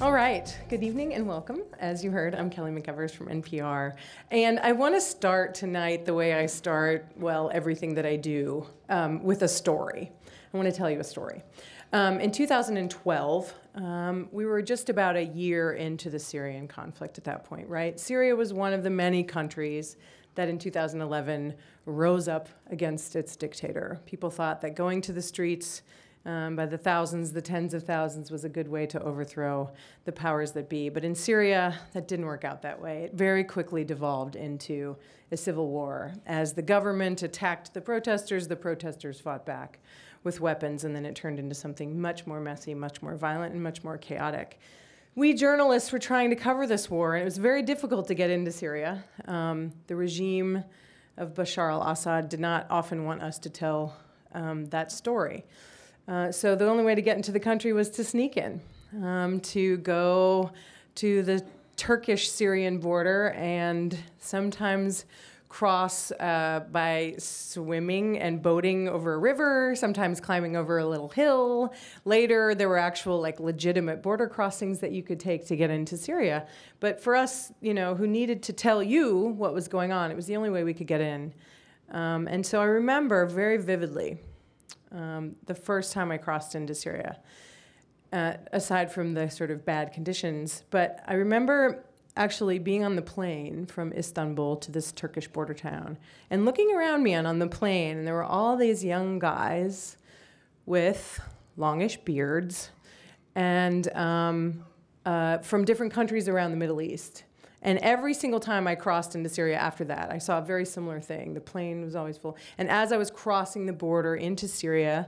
All right, good evening and welcome. As you heard, I'm Kelly McEvers from NPR. And I want to start tonight the way I start, well, everything that I do, with a story. I want to tell you a story. In 2012, we were just about a year into the Syrian conflict at that point, right? Syria was one of the many countries that in 2011 rose up against its dictator. People thought that going to the streets by the thousands, the tens of thousands, was a good way to overthrow the powers that be. But in Syria, that didn't work out that way. It very quickly devolved into a civil war. As the government attacked the protesters fought back with weapons, and then it turned into something much more messy, much more violent, and much more chaotic. We journalists were trying to cover this war, and it was very difficult to get into Syria. The regime of Bashar al-Assad did not often want us to tell that story. So the only way to get into the country was to sneak in, to go to the Turkish-Syrian border and sometimes cross by swimming and boating over a river, sometimes climbing over a little hill. Later, there were actual, legitimate border crossings that you could take to get into Syria. But for us, who needed to tell you what was going on, it was the only way we could get in. And so I remember very vividly the first time I crossed into Syria, aside from the sort of bad conditions. But I remember actually being on the plane from Istanbul to this Turkish border town and looking around me on the plane, and there were all these young guys with longish beards and from different countries around the Middle East. And every single time I crossed into Syria after that, I saw a very similar thing. The plane was always full. And as I was crossing the border into Syria,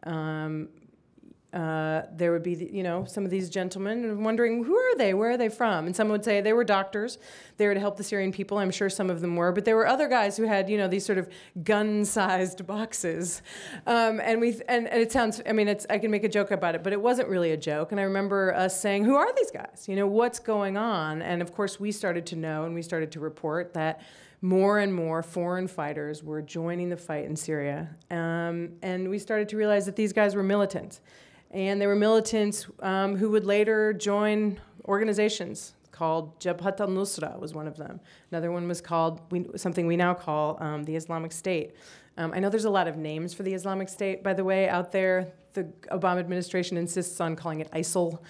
there would be, some of these gentlemen wondering, who are they? Where are they from? And someone would say they were doctors there to help the Syrian people. I'm sure some of them were. But there were other guys who had, these sort of gun-sized boxes. And it sounds, I can make a joke about it, but it wasn't really a joke. And I remember us saying, who are these guys? What's going on? And of course, we started to know and we started to report that more and more foreign fighters were joining the fight in Syria. And we started to realize that these guys were militants. And they were militants who would later join organizations called Jabhat al-Nusra was one of them. Another one was called, something we now call the Islamic State. I know there's a lot of names for the Islamic State, by the way, out there. The Obama administration insists on calling it ISIL.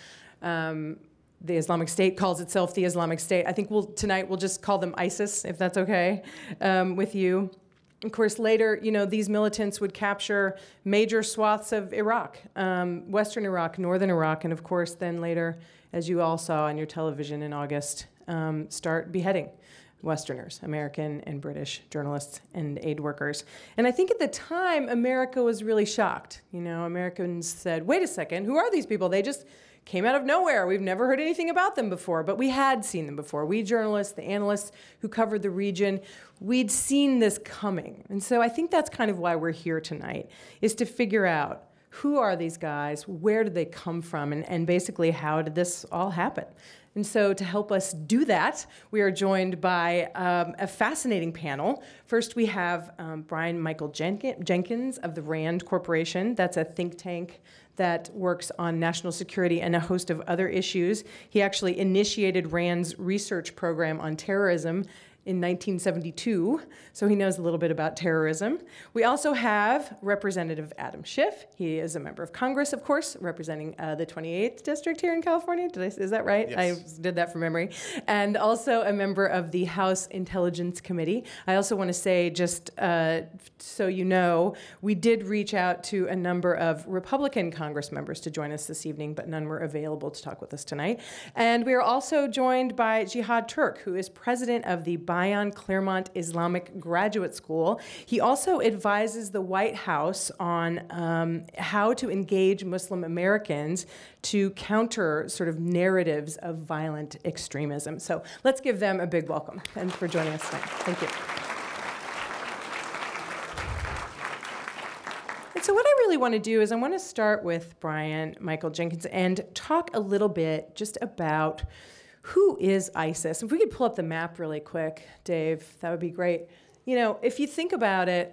The Islamic State calls itself the Islamic State. I think tonight we'll just call them ISIS, if that's okay with you. Of course, later, these militants would capture major swaths of Iraq, Western Iraq, Northern Iraq, and of course, then later, as you all saw on your television in August, start beheading Westerners, American and British journalists and aid workers. And I think at the time, America was really shocked. Americans said, wait a second, who are these people? They just came out of nowhere. We've never heard anything about them before, but we had seen them before. We journalists, the analysts who covered the region, we'd seen this coming. And so I think that's kind of why we're here tonight, is to figure out who are these guys, where did they come from, and basically how did this all happen? And so to help us do that, we are joined by a fascinating panel. First, we have Michael Jenkins of the RAND Corporation. That's a think tank that works on national security and a host of other issues. He actually initiated RAND's research program on terrorism in 1972, so he knows a little bit about terrorism. We also have Representative Adam Schiff. He is a member of Congress, of course, representing the 28th District here in California. Is that right? Yes. I did that from memory. And also a member of the House Intelligence Committee. I also want to say, just so you know, we did reach out to a number of Republican Congress members to join us this evening, but none were available to talk with us tonight. And we are also joined by Jihad Turk, who is president of the Bayan Claremont Islamic Graduate School. He also advises the White House on how to engage Muslim Americans to counter sort of narratives of violent extremism. So let's give them a big welcome and for joining us tonight. Thank you. And so what I really want to do is I want to start with Michael Jenkins, and talk a little bit just about who is ISIS? If we could pull up the map really quick, Dave, that would be great. If you think about it,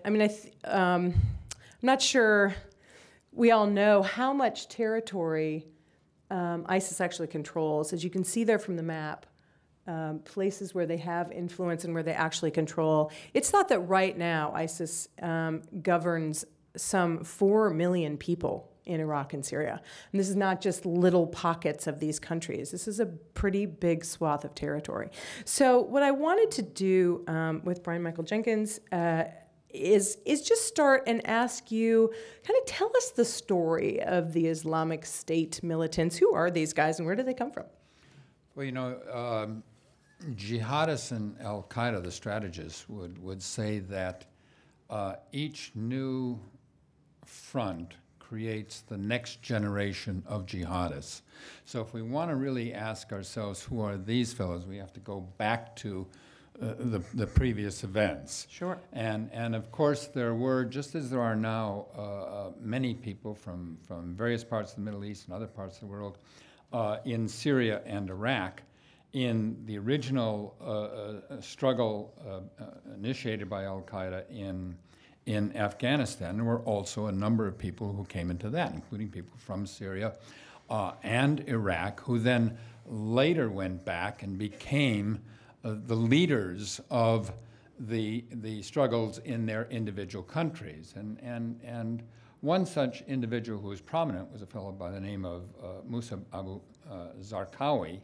I'm not sure we all know how much territory ISIS actually controls. As you can see there from the map, places where they have influence and where they actually control. It's thought that right now ISIS governs some 4 million people in Iraq and Syria. And this is not just little pockets of these countries. This is a pretty big swath of territory. So what I wanted to do with Brian Michael Jenkins is just start and ask you, kind of tell us the story of the Islamic State militants. Who are these guys and where do they come from? Well, you know, jihadists and al-Qaeda, the strategists, would say that each new front creates the next generation of jihadists. So if we want to really ask ourselves who are these fellows, we have to go back to the previous events. Sure. And of course there were, just as there are now, many people from various parts of the Middle East and other parts of the world in Syria and Iraq. In the original struggle initiated by al-Qaeda in Afghanistan, there were also a number of people who came into that, including people from Syria and Iraq, who then later went back and became the leaders of the struggles in their individual countries. And one such individual who was prominent was a fellow by the name of Musa Abu Zarqawi,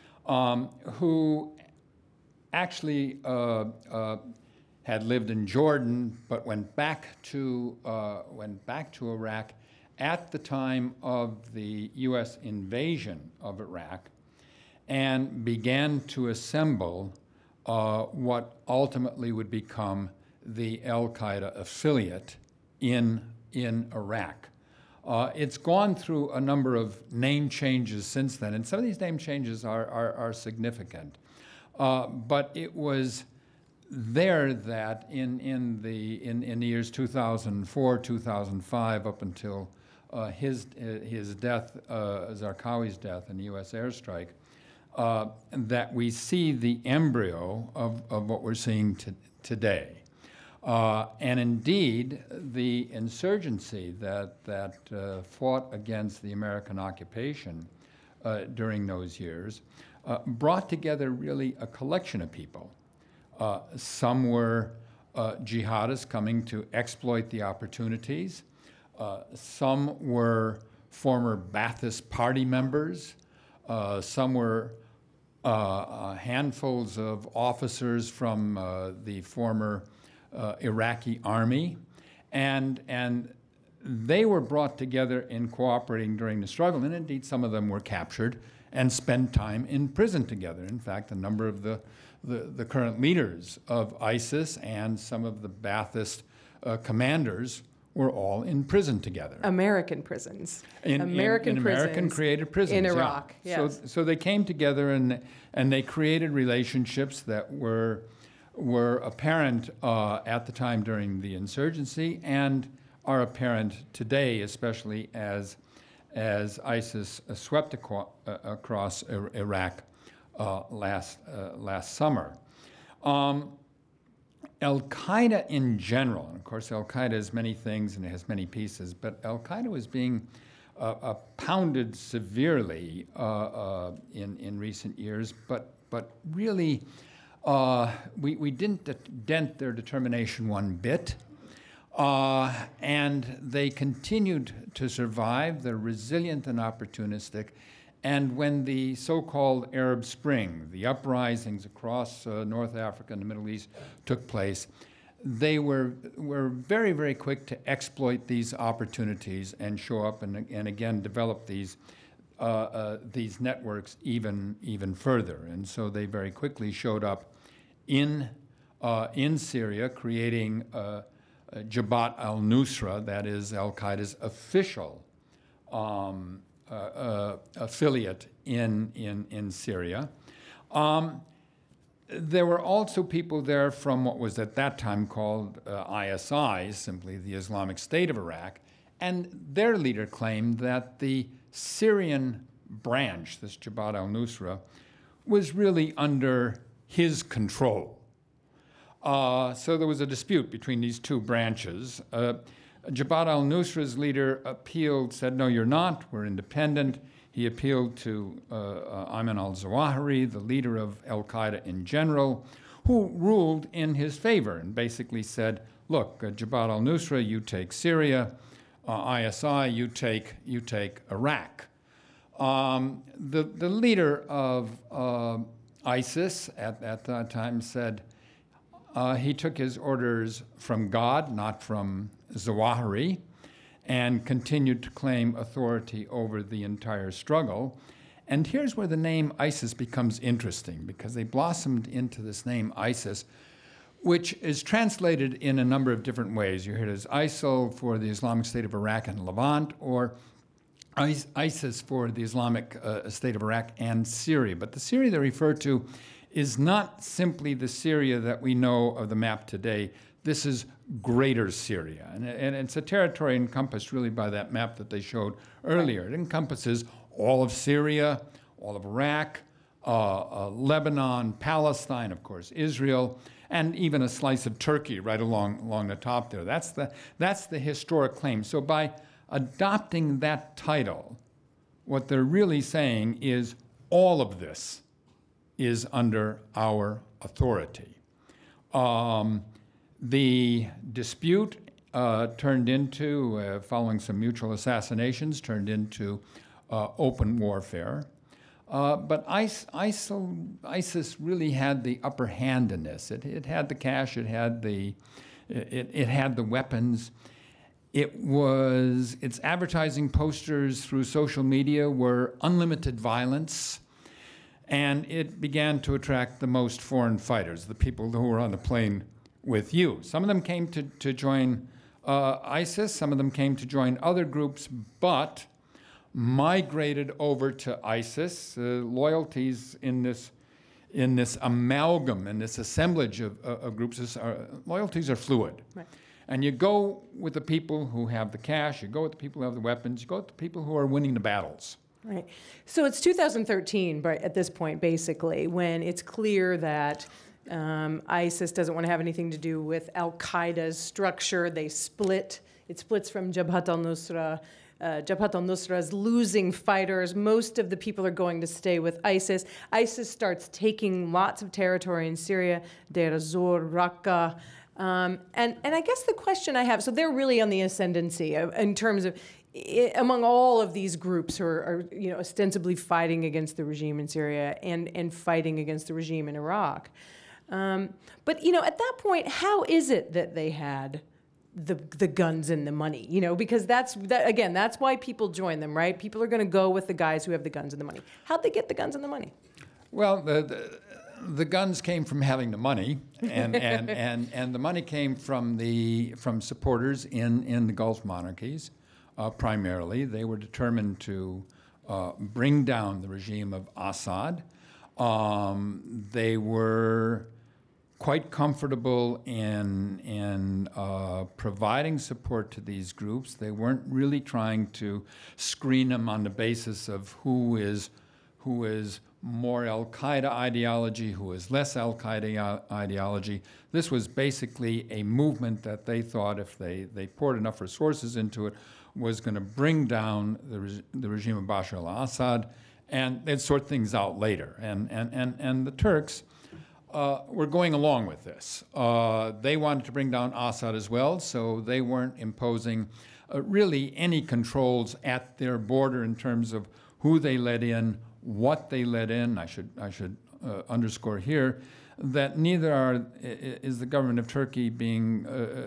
who actually had lived in Jordan, but went back to Iraq at the time of the U.S. invasion of Iraq, and began to assemble what ultimately would become the al-Qaeda affiliate in Iraq. It's gone through a number of name changes since then, and some of these name changes are significant. But it was there that in the years 2004, 2005, up until his death, Zarqawi's death in the U.S. airstrike, that we see the embryo of what we're seeing today. And indeed, the insurgency that fought against the American occupation during those years brought together really a collection of people. Some were jihadists coming to exploit the opportunities. Some were former Ba'athist Party members. Some were handfuls of officers from the former Iraqi army, and they were brought together in cooperating during the struggle, and indeed some of them were captured and spent time in prison together. In fact, a number of the current leaders of ISIS and some of the Ba'athist commanders were all in prison together. American prisons. American-created prisons. In Iraq, yeah. yes. So they came together and they created relationships that were apparent at the time during the insurgency and are apparent today, especially as ISIS swept across Iraq last summer. Al-Qaeda in general, and of course Al-Qaeda is many things and it has many pieces, but Al-Qaeda was being pounded severely in recent years, but really we didn't dent their determination one bit, and they continued to survive. They're resilient and opportunistic. And when the so-called Arab Spring, the uprisings across North Africa and the Middle East took place, they were very, very quick to exploit these opportunities and show up and again develop these networks even further. And so they very quickly showed up in Syria, creating Jabhat al-Nusra, that is al-Qaeda's official affiliate in Syria. There were also people there from what was at that time called ISI, simply the Islamic State of Iraq, and their leader claimed that the Syrian branch, this Jabhat al-Nusra, was really under his control. So there was a dispute between these two branches. Jabhat al-Nusra's leader appealed, said, no, you're not, we're independent. He appealed to Ayman al-Zawahiri, the leader of al-Qaeda in general, who ruled in his favor and basically said, look, Jabhat al-Nusra, you take Syria, ISI, you take Iraq. The leader of ISIS at that time said he took his orders from God, not from Zawahiri, and continued to claim authority over the entire struggle. And here's where the name ISIS becomes interesting, because they blossomed into this name ISIS, which is translated in a number of different ways. You hear it as ISIL for the Islamic State of Iraq and Levant, or ISIS for the Islamic State of Iraq and Syria. But the Syria they refer to is not simply the Syria that we know of the map today. This is Greater Syria. And it's a territory encompassed really by that map that they showed earlier. It encompasses all of Syria, all of Iraq, Lebanon, Palestine, of course, Israel, and even a slice of Turkey right along the top there. That's the historic claim. So by adopting that title, what they're really saying is all of this is under our authority. The dispute turned into, following some mutual assassinations, turned into open warfare. But ISIS really had the upper hand in this. It had the cash, it had the weapons. Its advertising posters through social media were unlimited violence, and it began to attract the most foreign fighters, the people who were on the plane with you. Some of them came to join ISIS, some of them came to join other groups, but migrated over to ISIS. Loyalties in this amalgam, in this assemblage of groups, loyalties are fluid. Right. And you go with the people who have the cash, you go with the people who have the weapons, you go with the people who are winning the battles. Right. So it's 2013 at this point, basically, when it's clear that ISIS doesn't want to have anything to do with al-Qaeda's structure. They split. It splits from Jabhat al-Nusra. Jabhat al-Nusra is losing fighters. Most of the people are going to stay with ISIS. ISIS starts taking lots of territory in Syria, Deir ez-Zor, Raqqa. And I guess the question I have, so they're really on the ascendancy in terms of, among all of these groups who are ostensibly fighting against the regime in Syria and fighting against the regime in Iraq. But at that point, how is it that they had the guns and the money? Because that's why people join them, right? People are going to go with the guys who have the guns and the money. How'd they get the guns and the money? Well, the guns came from having the money, and the money came from supporters in the Gulf monarchies. Primarily, they were determined to bring down the regime of Assad. They were quite comfortable in providing support to these groups. They weren't really trying to screen them on the basis of who is more al-Qaeda ideology, who is less al-Qaeda ideology. This was basically a movement that they thought, if they poured enough resources into it, was going to bring down the regime of Bashar al-Assad, and they'd sort things out later. And the Turks were going along with this. They wanted to bring down Assad as well, so they weren't imposing really any controls at their border in terms of who they let in, what they let in. I should underscore here that neither is the government of Turkey being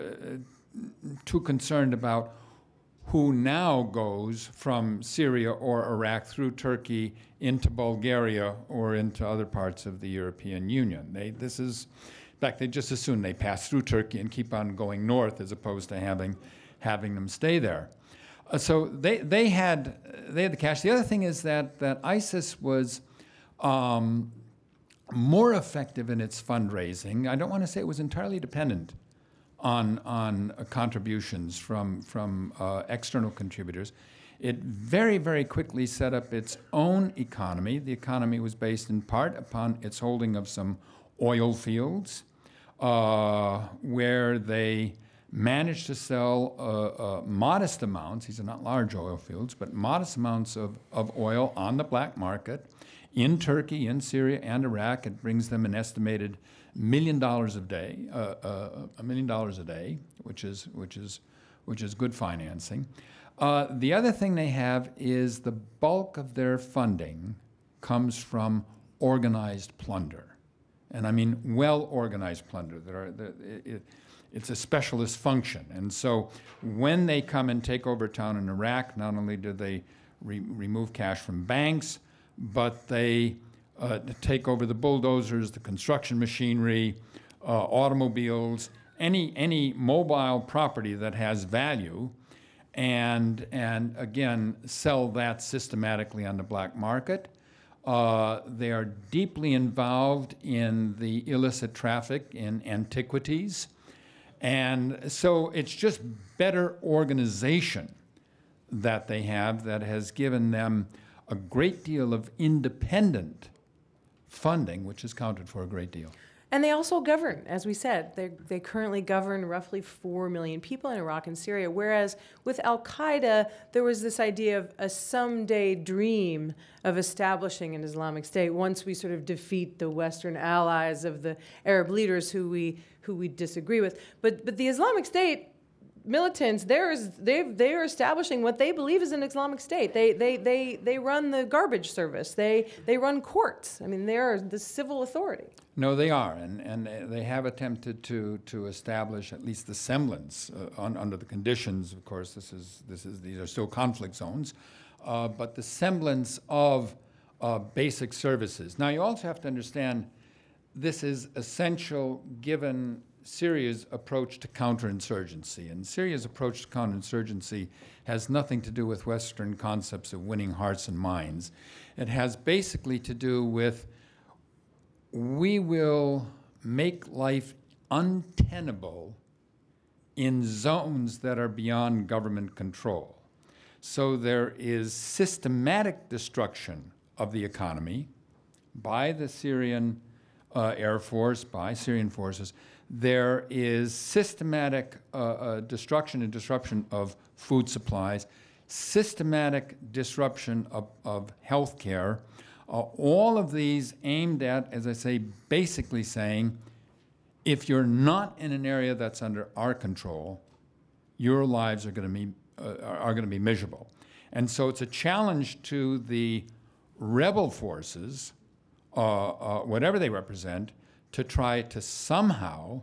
too concerned about who now goes from Syria or Iraq through Turkey into Bulgaria or into other parts of the European Union. In fact, they just as soon they pass through Turkey and keep on going north as opposed to having them stay there. So they had the cash. The other thing is that ISIS was more effective in its fundraising. I don't want to say it was entirely dependent on contributions from external contributors. It very, very quickly set up its own economy. The economy was based in part upon its holding of some oil fields, where they managed to sell modest amounts, these are not large oil fields, but modest amounts of oil on the black market in Turkey, in Syria, and Iraq. It brings them an estimated $1 million a day, $1 million a day, which is good financing. The other thing they have is the bulk of their funding comes from organized plunder. And I mean well-organized plunder. It's a specialist function. And so when they come and take over a town in Iraq, not only do they remove cash from banks, but they take over the bulldozers, the construction machinery, automobiles, any mobile property that has value, and again, sell that systematically on the black market. They are deeply involved in the illicit traffic in antiquities. And so it's just better organization that they have that has given them a great deal of independent funding, which has counted for a great deal. And they also govern, as we said. They currently govern roughly 4 million people in Iraq and Syria, whereas with al-Qaeda, there was this idea of a someday dream of establishing an Islamic State once we sort of defeat the Western allies of the Arab leaders who we disagree with. But the Islamic State militants, they are establishing what they believe is an Islamic State. They run the garbage service. They run courts. I mean, they are the civil authority. No, they are, and they have attempted to establish at least the semblance under the conditions. Of course, these are still conflict zones, but the semblance of basic services. Now, you also have to understand this is essential given Syria's approach to counterinsurgency. And Syria's approach to counterinsurgency has nothing to do with Western concepts of winning hearts and minds. It has basically to do with we will make life untenable in zones that are beyond government control. So there is systematic destruction of the economy by the Syrian Air Force, by Syrian forces. There is systematic destruction and disruption of food supplies, systematic disruption of health care, all of these aimed at, as I say, basically saying, if you're not in an area that's under our control, your lives are going to be miserable. And so it's a challenge to the rebel forces, whatever they represent, to try to somehow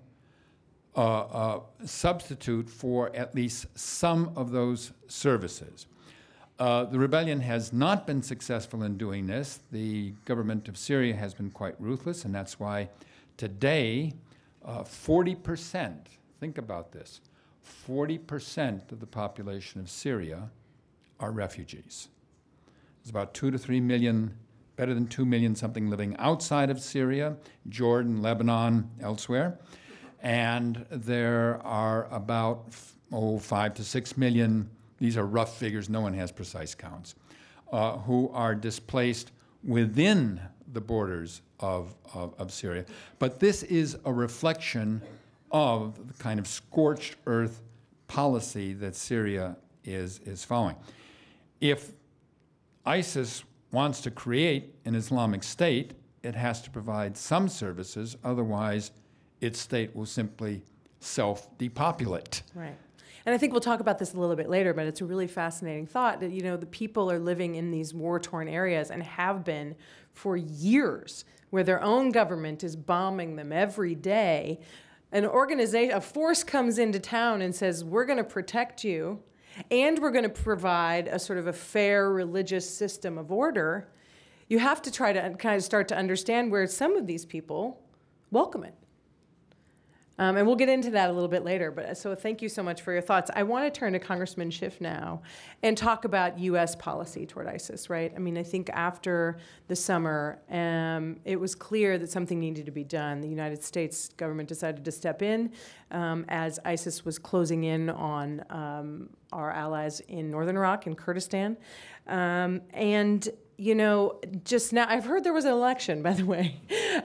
substitute for at least some of those services. The rebellion has not been successful in doing this. The government of Syria has been quite ruthless, and that's why today 40%, think about this, 40% of the population of Syria are refugees. There's about 2 to 3 million, better than 2 million something living outside of Syria, Jordan, Lebanon, elsewhere. And there are about 5 to 6 million, these are rough figures, no one has precise counts, who are displaced within the borders of Syria. But this is a reflection of the kind of scorched earth policy that Syria is following. If ISIS wants to create an Islamic State, it has to provide some services, otherwise its state will simply self-depopulate. Right. And I think we'll talk about this a little bit later, but it's a really fascinating thought that, the people are living in these war-torn areas and have been for years, where their own government is bombing them every day. An organization, a force comes into town and says, we're going to protect you, and we're going to provide a sort of a fair religious system of order. You have to try to kind of start to understand where some of these people welcome it. And we'll get into that a little bit later. But so thank you so much for your thoughts. I want to turn to Congressman Schiff now and talk about U.S. policy toward ISIS, right? I mean, I think after the summer, it was clear that something needed to be done. The United States government decided to step in as ISIS was closing in on our allies in northern Iraq and Kurdistan. And you know, just now, I've heard there was an election, by the way.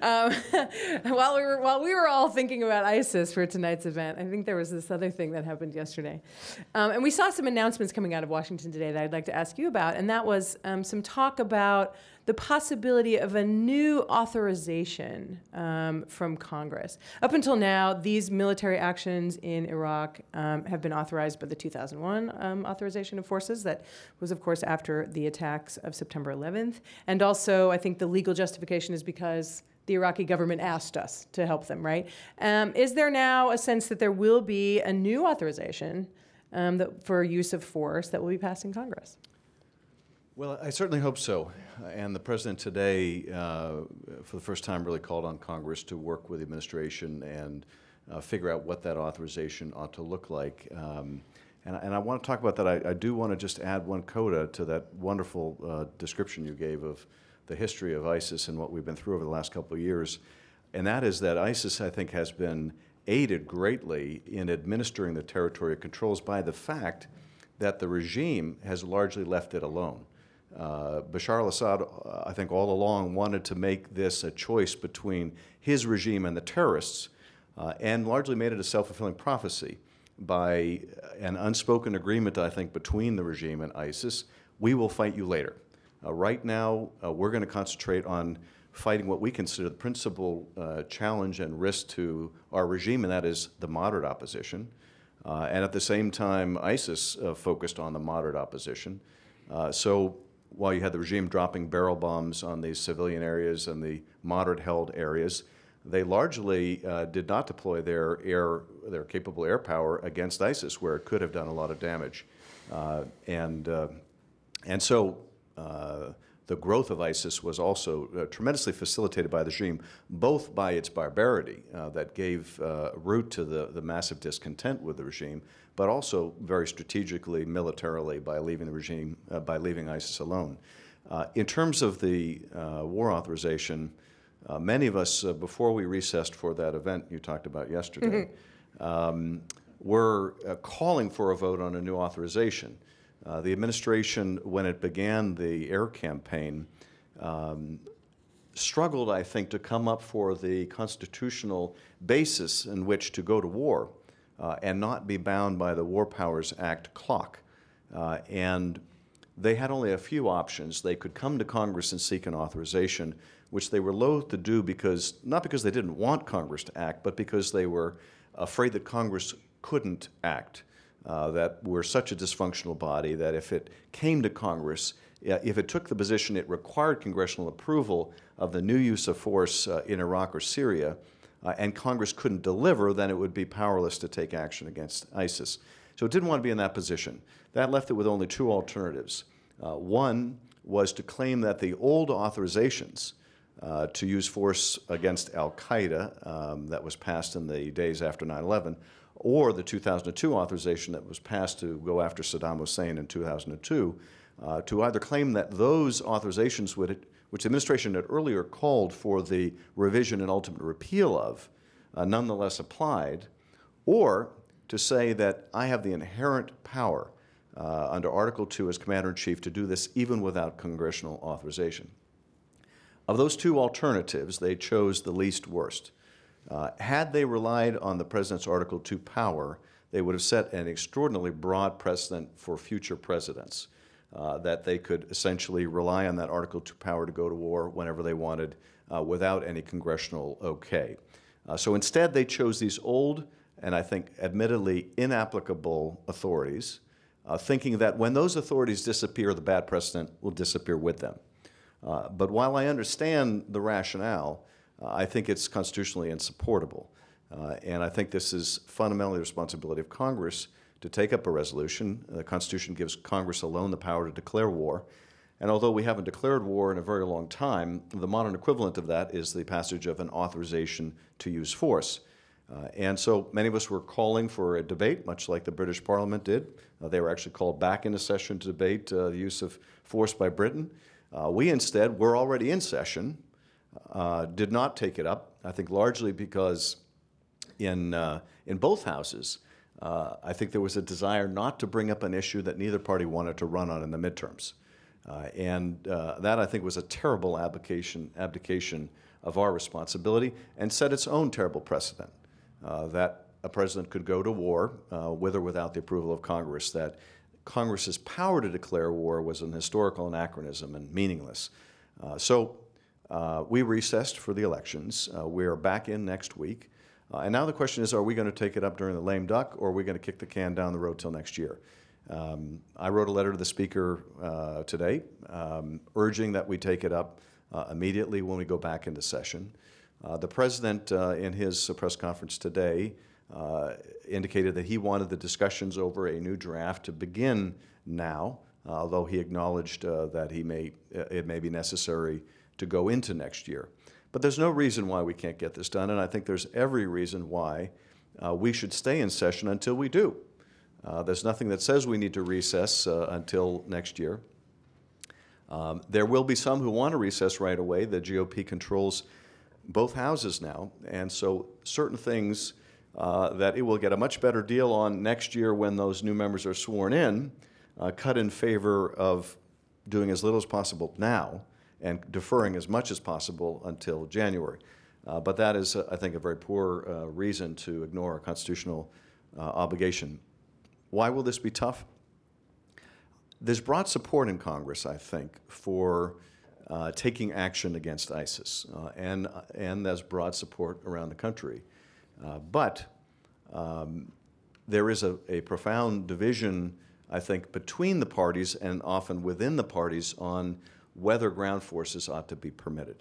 While we were all thinking about ISIS for tonight's event, I think there was this other thing that happened yesterday. And we saw some announcements coming out of Washington today that I'd like to ask you about, and that was some talk about the possibility of a new authorization from Congress. Up until now, these military actions in Iraq have been authorized by the 2001 authorization of forces. That was, of course, after the attacks of September 11th. And also, I think the legal justification is because the Iraqi government asked us to help them, right? Is there now a sense that there will be a new authorization for use of force that will be passed in Congress? Well, I certainly hope so. And the President today, for the first time, really called on Congress to work with the administration and figure out what that authorization ought to look like. And I want to talk about that. I do want to just add one coda to that wonderful description you gave of the history of ISIS and what we've been through over the last couple of years. And that is that ISIS, I think, has been aided greatly in administering the territory it controls by the fact that the regime has largely left it alone. Bashar al-Assad, I think all along, wanted to make this a choice between his regime and the terrorists, and largely made it a self-fulfilling prophecy by an unspoken agreement, I think, between the regime and ISIS. We will fight you later. Right now, we're going to concentrate on fighting what we consider the principal challenge and risk to our regime, and that is the moderate opposition. And at the same time, ISIS focused on the moderate opposition. So while you had the regime dropping barrel bombs on these civilian areas and the moderate-held areas, they largely did not deploy their capable air power against ISIS, where it could have done a lot of damage. And so the growth of ISIS was also tremendously facilitated by the regime, both by its barbarity that gave root to the massive discontent with the regime, but also very strategically, militarily, by leaving the regime, by leaving ISIS alone. In terms of the war authorization, many of us, before we recessed for that event you talked about yesterday, were calling for a vote on a new authorization. The administration, when it began the air campaign, struggled, I think, to come up for the constitutional basis in which to go to war and not be bound by the War Powers Act clock. And they had only a few options. They could come to Congress and seek an authorization, which they were loath to do not because they didn't want Congress to act, but because they were afraid that Congress couldn't act. That we're such a dysfunctional body that if it came to Congress, if it took the position it required congressional approval of the new use of force in Iraq or Syria, and Congress couldn't deliver, then it would be powerless to take action against ISIS. So it didn't want to be in that position. That left it with only two alternatives. One was to claim that the old authorizations to use force against al-Qaeda that was passed in the days after 9/11, or the 2002 authorization that was passed to go after Saddam Hussein in 2002, to either claim that those authorizations, which the administration had earlier called for the revision and ultimate repeal of, nonetheless applied, or to say that I have the inherent power under Article 2 as Commander-in-Chief to do this even without congressional authorization. Of those two alternatives, they chose the least worst. Had they relied on the President's Article 2 power, they would have set an extraordinarily broad precedent for future presidents, that they could essentially rely on that Article 2 power to go to war whenever they wanted without any congressional okay. So instead, they chose these old and I think admittedly inapplicable authorities, thinking that when those authorities disappear, the bad precedent will disappear with them. But while I understand the rationale, I think it's constitutionally insupportable. And I think this is fundamentally the responsibility of Congress to take up a resolution. The Constitution gives Congress alone the power to declare war. And although we haven't declared war in a very long time, the modern equivalent of that is the passage of an authorization to use force. And so many of us were calling for a debate, much like the British Parliament did. They were actually called back into session to debate the use of force by Britain. We instead were already in session, did not take it up, I think largely because in both houses, I think there was a desire not to bring up an issue that neither party wanted to run on in the midterms. That, I think, was a terrible abdication of our responsibility and set its own terrible precedent that a president could go to war with or without the approval of Congress, that Congress's power to declare war was an historical anachronism and meaningless. We recessed for the elections. We are back in next week. And now the question is, are we going to take it up during the lame duck, or are we going to kick the can down the road till next year? I wrote a letter to the Speaker today urging that we take it up immediately when we go back into session. The President, in his press conference today, indicated that he wanted the discussions over a new draft to begin now, although he acknowledged that it may be necessary to go into next year. But there's no reason why we can't get this done, and I think there's every reason why we should stay in session until we do. There's nothing that says we need to recess until next year. There will be some who want to recess right away. The GOP controls both houses now, and so certain things that it will get a much better deal on next year when those new members are sworn in, cut in favor of doing as little as possible now and deferring as much as possible until January. But that is, I think, a very poor reason to ignore a constitutional obligation. Why will this be tough? There's broad support in Congress, I think, for taking action against ISIS, and there's broad support around the country. But there is a profound division, I think, between the parties and often within the parties on whether ground forces ought to be permitted.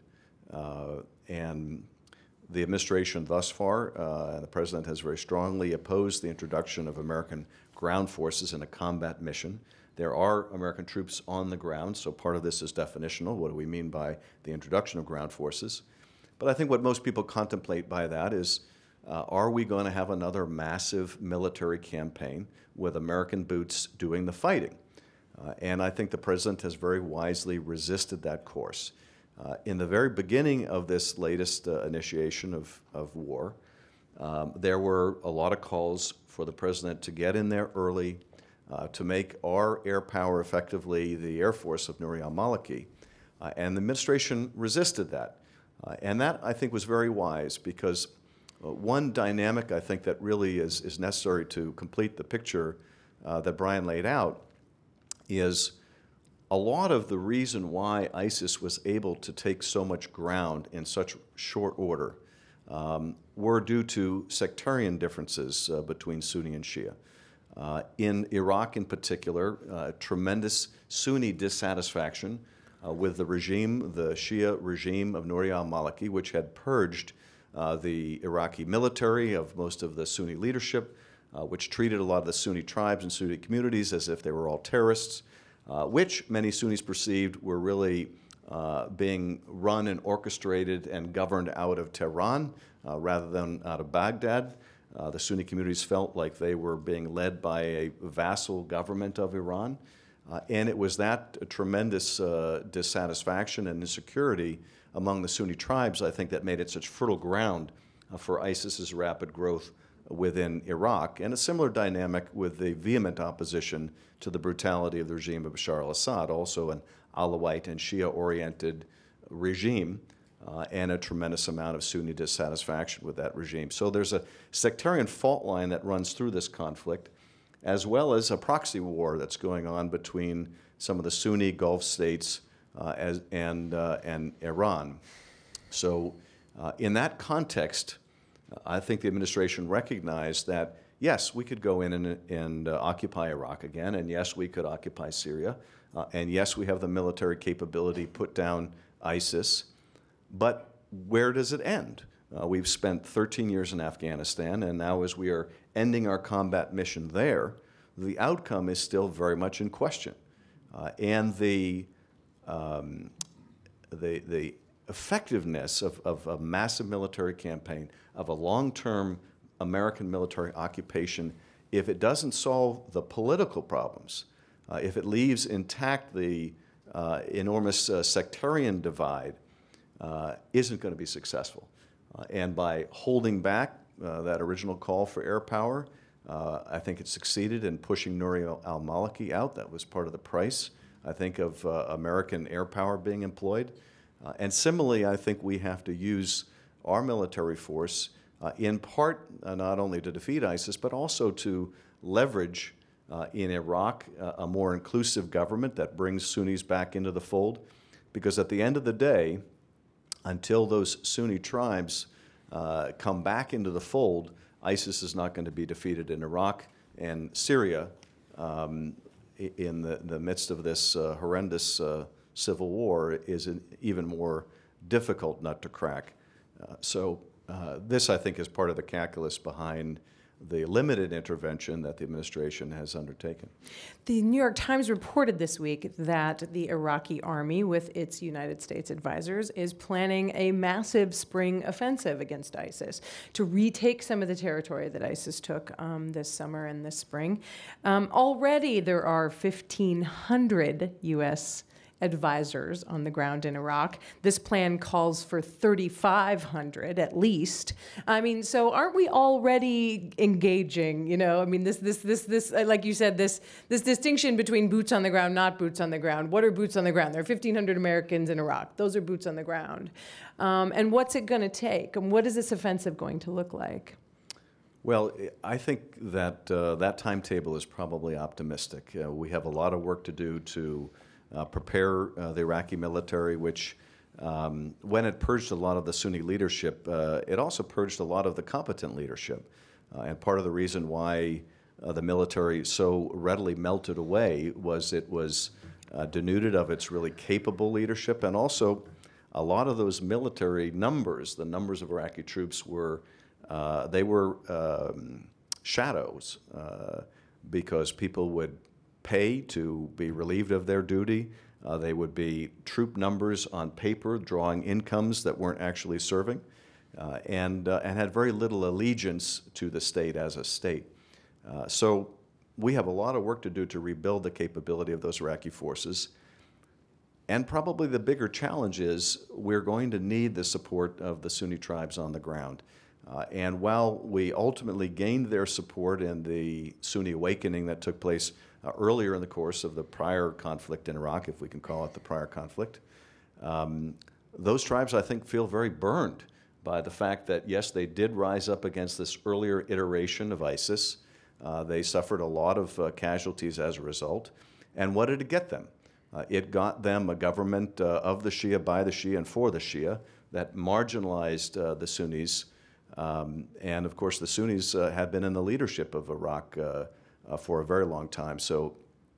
And the administration thus far, and the President has very strongly opposed the introduction of American ground forces in a combat mission. There are American troops on the ground, so part of this is definitional. What do we mean by the introduction of ground forces? But I think what most people contemplate by that is, are we going to have another massive military campaign with American boots doing the fighting? And I think the President has very wisely resisted that course. In the very beginning of this latest initiation of war, there were a lot of calls for the President to get in there early, to make our air power effectively the Air Force of Nouri al-Maliki. And the administration resisted that. And that, I think, was very wise, because one dynamic, I think, that really is necessary to complete the picture that Brian laid out is a lot of the reason why ISIS was able to take so much ground in such short order were due to sectarian differences between Sunni and Shia. In Iraq in particular, tremendous Sunni dissatisfaction with the regime, the Shia regime of Nouri al-Maliki, which had purged the Iraqi military of most of the Sunni leadership, which treated a lot of the Sunni tribes and Sunni communities as if they were all terrorists, which many Sunnis perceived were really being run and orchestrated and governed out of Tehran rather than out of Baghdad. The Sunni communities felt like they were being led by a vassal government of Iran. And it was that tremendous dissatisfaction and insecurity among the Sunni tribes, I think, that made it such fertile ground for ISIS's rapid growth within Iraq, and a similar dynamic with the vehement opposition to the brutality of the regime of Bashar al-Assad, also an Alawite and Shia-oriented regime, and a tremendous amount of Sunni dissatisfaction with that regime. So there's a sectarian fault line that runs through this conflict, as well as a proxy war that's going on between some of the Sunni Gulf states and Iran. So in that context, I think the administration recognized that, yes, we could go in and occupy Iraq again, and yes, we could occupy Syria, and yes, we have the military capability to put down ISIS, but where does it end? We've spent 13 years in Afghanistan, and now as we are ending our combat mission there, the outcome is still very much in question. And the effectiveness of a massive military campaign, of a long-term American military occupation, if it doesn't solve the political problems, if it leaves intact the enormous sectarian divide, isn't going to be successful. And by holding back that original call for air power, I think it succeeded in pushing Nouri al-Maliki out. That was part of the price I think of American air power being employed. And similarly, I think we have to use our military force in part not only to defeat ISIS, but also to leverage in Iraq a more inclusive government that brings Sunnis back into the fold. Because at the end of the day, until those Sunni tribes come back into the fold, ISIS is not going to be defeated in Iraq, and Syria, in the midst of this horrendous civil war, is an even more difficult nut to crack. So this, I think, is part of the calculus behind the limited intervention that the administration has undertaken. The New York Times reported this week that the Iraqi army, with its United States advisors, is planning a massive spring offensive against ISIS to retake some of the territory that ISIS took this summer and this spring. Already there are 1,500 U.S. advisors on the ground in Iraq. This plan calls for 3,500 at least. I mean, so aren't we already engaging? You know, I mean, this like you said, this distinction between boots on the ground, not boots on the ground. What are boots on the ground? There are 1,500 Americans in Iraq. Those are boots on the ground. And what's it going to take? And what is this offensive going to look like? Well, I think that that timetable is probably optimistic. We have a lot of work to do to prepare the Iraqi military, which, when it purged a lot of the Sunni leadership, it also purged a lot of the competent leadership. And part of the reason why the military so readily melted away was it was denuded of its really capable leadership, and also a lot of those military numbers, the numbers of Iraqi troops were, they were shadows, because people would pay to be relieved of their duty. They would be troop numbers on paper drawing incomes that weren't actually serving, and had very little allegiance to the state as a state. So we have a lot of work to do to rebuild the capability of those Iraqi forces. And probably the bigger challenge is we're going to need the support of the Sunni tribes on the ground. And while we ultimately gained their support in the Sunni awakening that took place earlier in the course of the prior conflict in Iraq, if we can call it the prior conflict, those tribes, I think, feel very burned by the fact that, yes, they did rise up against this earlier iteration of ISIS. They suffered a lot of casualties as a result. And what did it get them? It got them a government of the Shia, by the Shia, and for the Shia that marginalized the Sunnis. And of course, the Sunnis have been in the leadership of Iraq for a very long time. So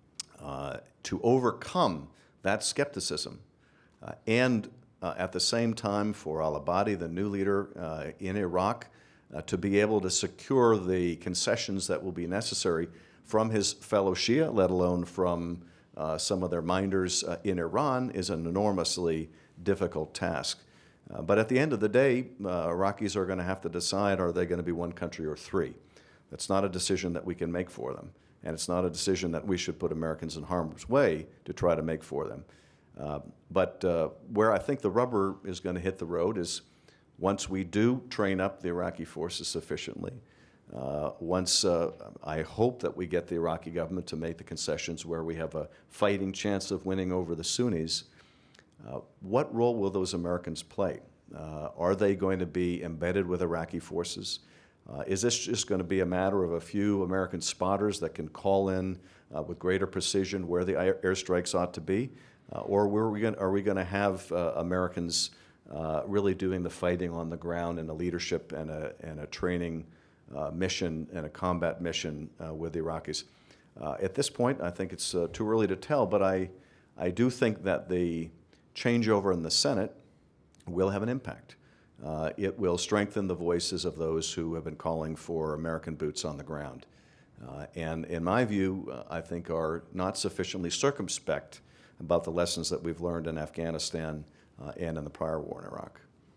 to overcome that skepticism and at the same time for al-Abadi, the new leader in Iraq, to be able to secure the concessions that will be necessary from his fellow Shia, let alone from some of their minders in Iran, is an enormously difficult task. But at the end of the day, Iraqis are going to have to decide, are they going to be one country or three? That's not a decision that we can make for them. And it's not a decision that we should put Americans in harm's way to try to make for them. But where I think the rubber is going to hit the road is once we do train up the Iraqi forces sufficiently, once I hope that we get the Iraqi government to make the concessions where we have a fighting chance of winning over the Sunnis, what role will those Americans play? Are they going to be embedded with Iraqi forces? Is this just going to be a matter of a few American spotters that can call in with greater precision where the airstrikes ought to be? Or are we going to have Americans really doing the fighting on the ground and a leadership and a training mission and a combat mission with the Iraqis? At this point, I think it's too early to tell, but I do think that the changeover in the Senate will have an impact. It will strengthen the voices of those who have been calling for American boots on the ground. And in my view, I think are not sufficiently circumspect about the lessons that we've learned in Afghanistan and in the prior war in Iraq.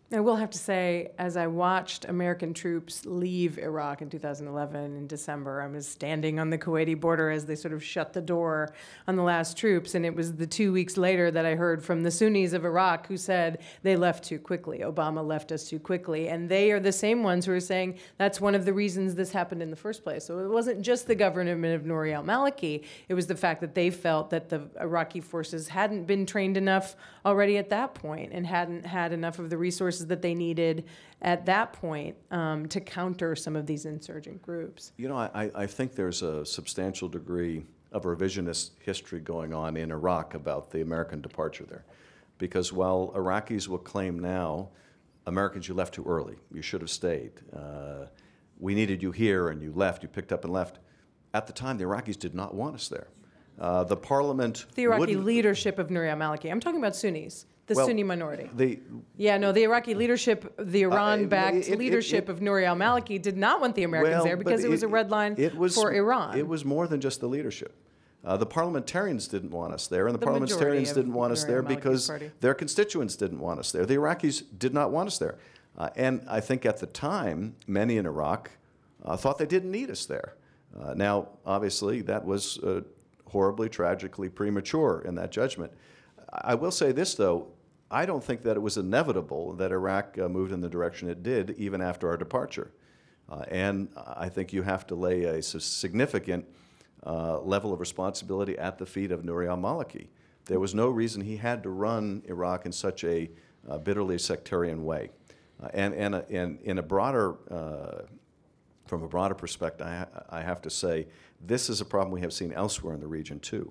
I will have to say, as I watched American troops leave Iraq in 2011 in December, I was standing on the Kuwaiti border as they sort of shut the door on the last troops, and it was the 2 weeks later that I heard from the Sunnis of Iraq who said they left too quickly. Obama left us too quickly, and they are the same ones who are saying that's one of the reasons this happened in the first place. So it wasn't just the government of Nouri al-Maliki, it was the fact that they felt that the Iraqi forces hadn't been trained enough already at that point and hadn't had enough of the resources that they needed at that point to counter some of these insurgent groups. You know, I think there's a substantial degree of revisionist history going on in Iraq about the American departure there. Because while Iraqis will claim now, Americans, you left too early, you should have stayed. We needed you here and you left, you picked up and left. At the time, the Iraqis did not want us there. The parliament... The Iraqi leadership of Nouri al-Maliki. I'm talking about Sunnis. The Sunni minority. The Iraqi leadership, the Iran-backed leadership of Nouri al-Maliki did not want the Americans there because it was a red line for Iran. It was more than just the leadership. The parliamentarians didn't want us there, and the parliamentarians didn't want us there because their constituents didn't want us there. The Iraqis did not want us there. And I think at the time, many in Iraq thought they didn't need us there. Now, obviously, that was horribly, tragically premature in that judgment. I will say this, though. I don't think that it was inevitable that Iraq moved in the direction it did even after our departure. And I think you have to lay a significant level of responsibility at the feet of Nouri al-Maliki. There was no reason he had to run Iraq in such a bitterly sectarian way. And in a broader, from a broader perspective, I have to say, this is a problem we have seen elsewhere in the region too.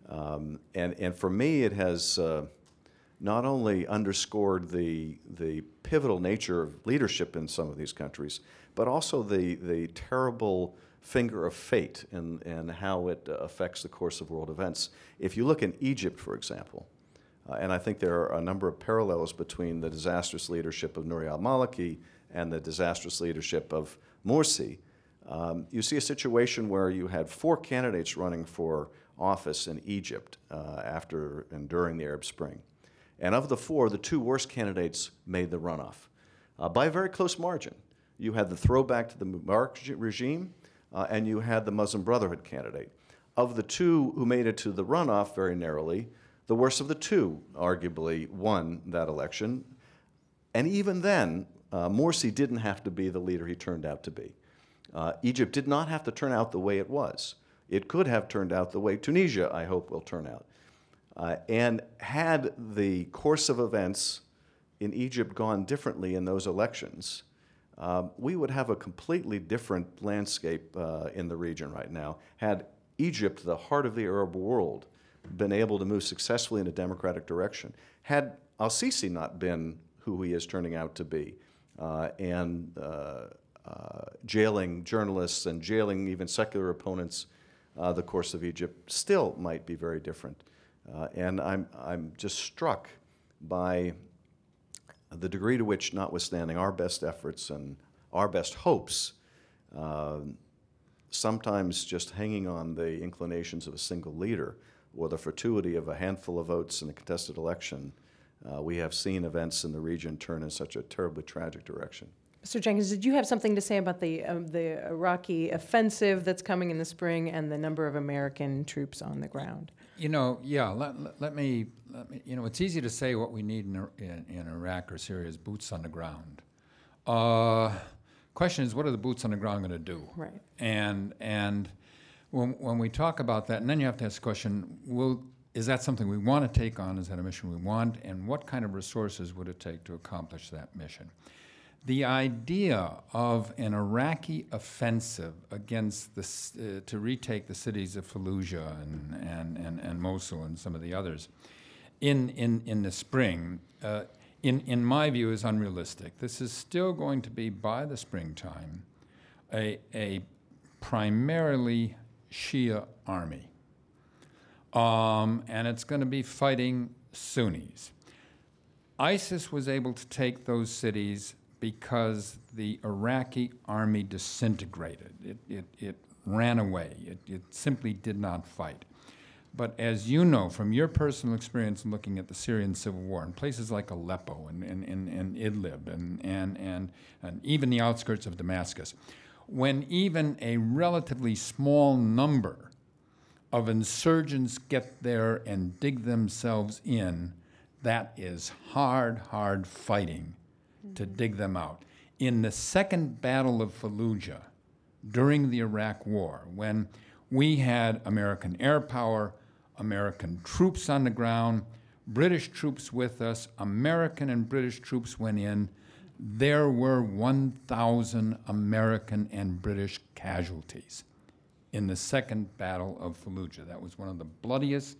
And for me, it has not only underscored the pivotal nature of leadership in some of these countries, but also the terrible finger of fate and how it affects the course of world events. If you look in Egypt, for example, and I think there are a number of parallels between the disastrous leadership of Nouri al-Maliki and the disastrous leadership of Morsi, you see a situation where you had 4 candidates running for office in Egypt after and during the Arab Spring. And of the 4, the 2 worst candidates made the runoff by a very close margin. You had the throwback to the Mubarak regime, and you had the Muslim Brotherhood candidate. Of the 2 who made it to the runoff very narrowly, the worst of the 2 arguably won that election. And even then, Morsi didn't have to be the leader he turned out to be. Egypt did not have to turn out the way it was. It could have turned out the way Tunisia, I hope, will turn out. And had the course of events in Egypt gone differently in those elections, we would have a completely different landscape in the region right now. Had Egypt, the heart of the Arab world, been able to move successfully in a democratic direction, had al-Sisi not been who he is turning out to be, and jailing journalists and jailing even secular opponents, the course of Egypt still might be very different. And I'm just struck by the degree to which, notwithstanding our best efforts and our best hopes, sometimes just hanging on the inclinations of a single leader or the fortuity of a handful of votes in a contested election, we have seen events in the region turn in such a terribly tragic direction. Mr. Jenkins, did you have something to say about the Iraqi offensive that's coming in the spring and the number of American troops on the ground? You know, yeah, let me, you know, it's easy to say what we need in Iraq or Syria is boots on the ground. Question is, what are the boots on the ground going to do? Right. And when we talk about that, and then you have to ask the question, is that something we want to take on? Is that a mission we want? And what kind of resources would it take to accomplish that mission? The idea of an Iraqi offensive against to retake the cities of Fallujah and Mosul and some of the others in the spring, in my view, is unrealistic. This is still going to be, by the springtime, a primarily Shia army. And it's going to be fighting Sunnis. ISIS was able to take those cities because the Iraqi army disintegrated. It ran away. It simply did not fight. But as you know from your personal experience in looking at the Syrian civil war in places like Aleppo and Idlib and even the outskirts of Damascus, when even a relatively small number of insurgents get there and dig themselves in, that is hard, hard fighting to dig them out. In the Second Battle of Fallujah, during the Iraq War, when we had American air power, American troops on the ground, British troops with us, American and British troops went in, there were 1,000 American and British casualties in the Second Battle of Fallujah. That was one of the bloodiest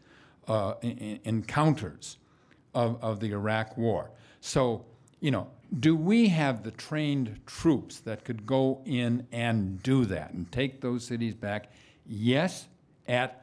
encounters of the Iraq War. So, you know, do we have the trained troops that could go in and do that and take those cities back? Yes, at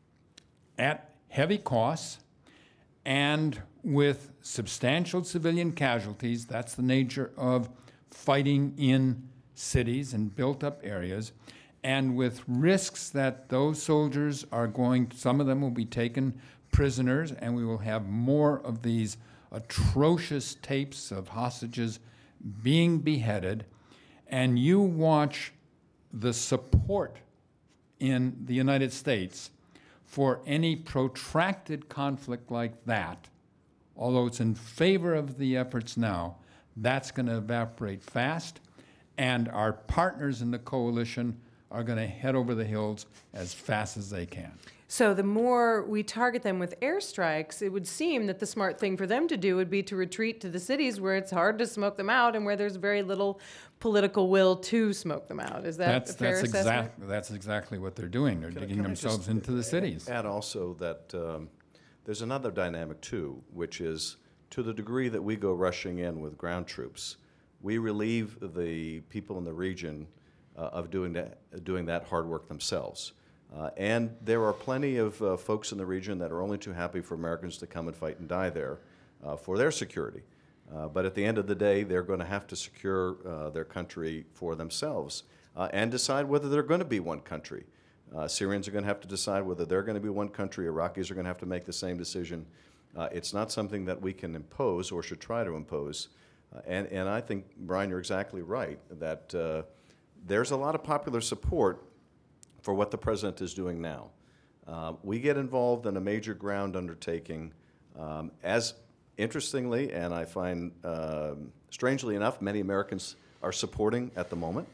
heavy costs and with substantial civilian casualties. That's the nature of fighting in cities and built-up areas, and with risks that those soldiers are going, some of them will be taken prisoners, and we will have more of these atrocious tapes of hostages being beheaded, and you watch the support in the United States for any protracted conflict like that, although it's in favor of the efforts now, that's going to evaporate fast, and our partners in the coalition are going to head over the hills as fast as they can. So the more we target them with airstrikes, it would seem that the smart thing for them to do would be to retreat to the cities where it's hard to smoke them out and where there's very little political will to smoke them out. Is that a fair assessment? That's exactly what they're doing. They're digging themselves into the cities. Add also that there's another dynamic too, which is to the degree that we go rushing in with ground troops, we relieve the people in the region of doing that hard work themselves. And there are plenty of folks in the region that are only too happy for Americans to come and fight and die there for their security. But at the end of the day, they're going to have to secure their country for themselves and decide whether they're going to be one country. Syrians are going to have to decide whether they're going to be one country. Iraqis are going to have to make the same decision. It's not something that we can impose or should try to impose. And I think, Brian, you're exactly right, that there's a lot of popular support for what the president is doing now. We get involved in a major ground undertaking as interestingly, and I find strangely enough, many Americans are supporting at the moment.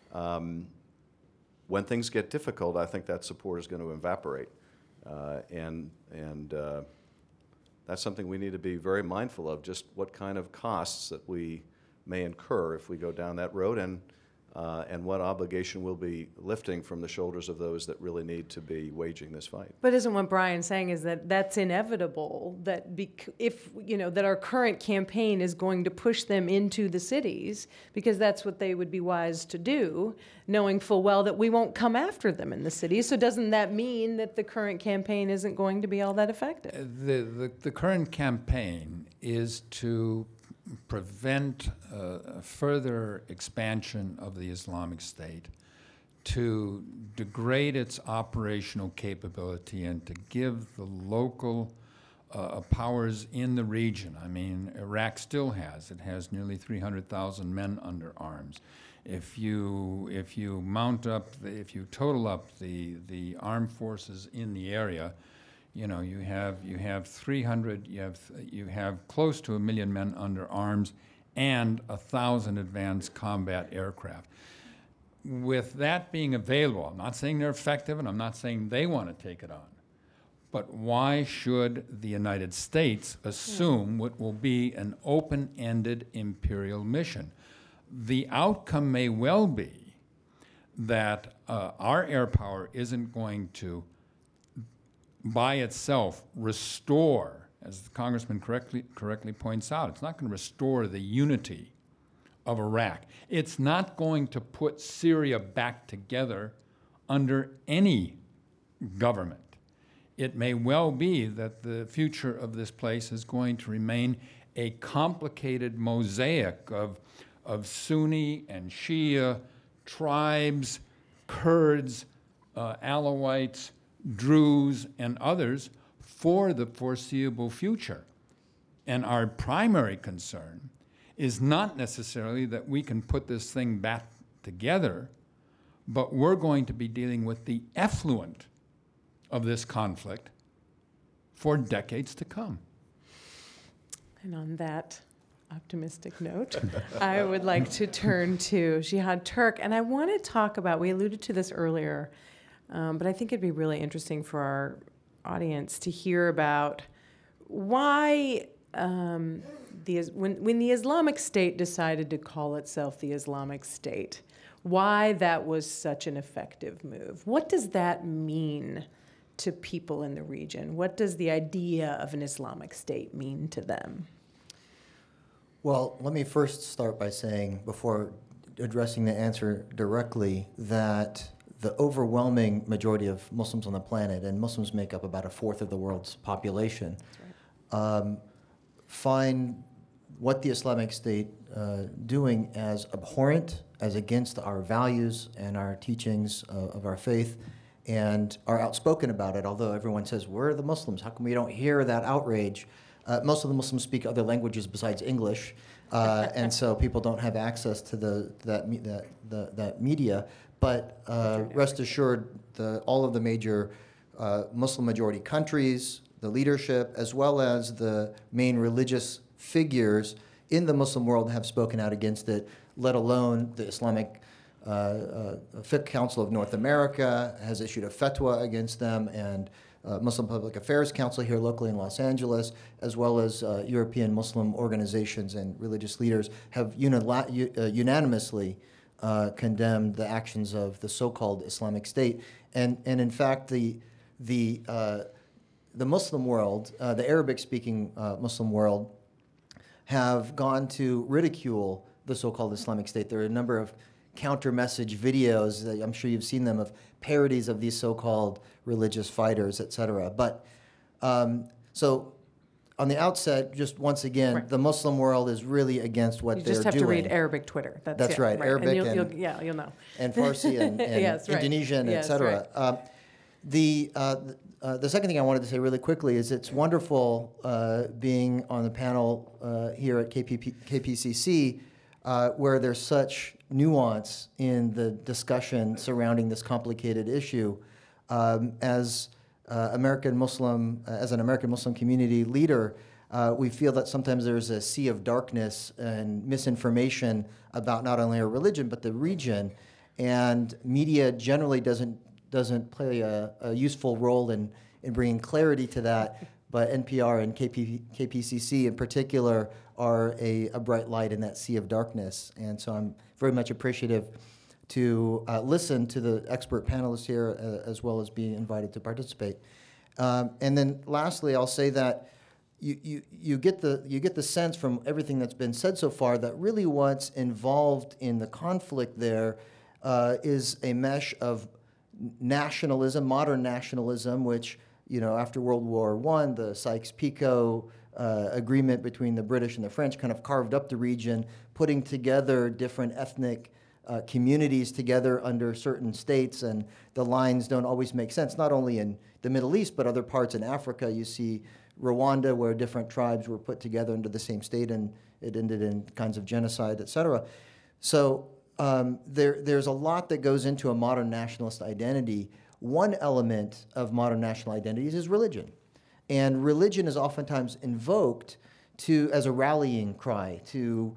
When things get difficult, I think that support is going to evaporate. And that's something we need to be very mindful of, just what kind of costs that we may incur if we go down that road, and what obligation we'll be lifting from the shoulders of those that really need to be waging this fight. But isn't what Brian's saying is that that's inevitable, that if, you know, that our current campaign is going to push them into the cities, because that's what they would be wise to do, knowing full well that we won't come after them in the cities. So doesn't that mean that the current campaign isn't going to be all that effective? The current campaign is to prevent further expansion of the Islamic State, to degrade its operational capability, and to give the local powers in the region. I mean, Iraq still has. It has nearly 300,000 men under arms. If you total up the armed forces in the area, you know, you have 300, you have close to 1 million men under arms and 1,000 advanced combat aircraft. With that being available, I'm not saying they're effective, and I'm not saying they want to take it on, but why should the United States assume what will be an open-ended imperial mission? The outcome may well be that our air power isn't going to by itself restore, as the Congressman correctly points out, it's not going to restore the unity of Iraq. It's not going to put Syria back together under any government. It may well be that the future of this place is going to remain a complicated mosaic of Sunni and Shia tribes, Kurds, Alawites, Druze, and others for the foreseeable future. And our primary concern is not necessarily that we can put this thing back together, but we're going to be dealing with the effluent of this conflict for decades to come. And on that optimistic note, I would like to turn to Jihad Turk. And I want to talk about, we alluded to this earlier, but I think it'd be really interesting for our audience to hear about why when the Islamic State decided to call itself the Islamic State, why that was such an effective move. What does that mean to people in the region? What does the idea of an Islamic State mean to them? Well, let me first start by saying, before addressing the answer directly, that the overwhelming majority of Muslims on the planet, and Muslims make up about 1/4 of the world's population, find what the Islamic State doing as abhorrent, as against our values and our teachings of our faith, and are outspoken about it, although everyone says, we're the Muslims, how come we don't hear that outrage? Most of the Muslims speak other languages besides English, and so people don't have access to that media. But rest assured, all of the major Muslim majority countries, the leadership, as well as the main religious figures in the Muslim world have spoken out against it, let alone the Islamic Fiqh Council of North America has issued a fatwa against them, and Muslim Public Affairs Council here locally in Los Angeles, as well as European Muslim organizations and religious leaders have unanimously condemned the actions of the so-called Islamic State. And in fact, the Muslim world, the Arabic-speaking Muslim world, have gone to ridicule the so-called Islamic State. There are a number of counter-message videos, I'm sure you've seen them, of parodies of these so-called religious fighters, etc. But so on the outset, just once again, Right. the Muslim world is really against what they're doing. You just have to read Arabic Twitter. That's right, Arabic and you'll know. And Farsi and Yes, right. Indonesian, Yes, etc. The second thing I wanted to say really quickly is it's wonderful being on the panel here at KPCC where there's such nuance in the discussion surrounding this complicated issue. As an American Muslim community leader, we feel that sometimes there's a sea of darkness and misinformation about not only our religion but the region, and media generally doesn't play a useful role in bringing clarity to that. But NPR and KPCC in particular are a bright light in that sea of darkness. And so I'm very much appreciative to listen to the expert panelists here as well as being invited to participate. And then lastly, I'll say that you get the sense from everything that's been said so far that really what's involved in the conflict there is a mesh of nationalism, modern nationalism, which, after World War I, the Sykes-Picot agreement between the British and the French kind of carved up the region, putting together different ethnic communities together under certain states, and the lines don't always make sense, not only in the Middle East, but other parts in Africa. You see Rwanda, where different tribes were put together into the same state, and it ended in kinds of genocide, et cetera. So there's a lot that goes into a modern nationalist identity. One element of modern national identities is religion. And religion is oftentimes invoked as a rallying cry to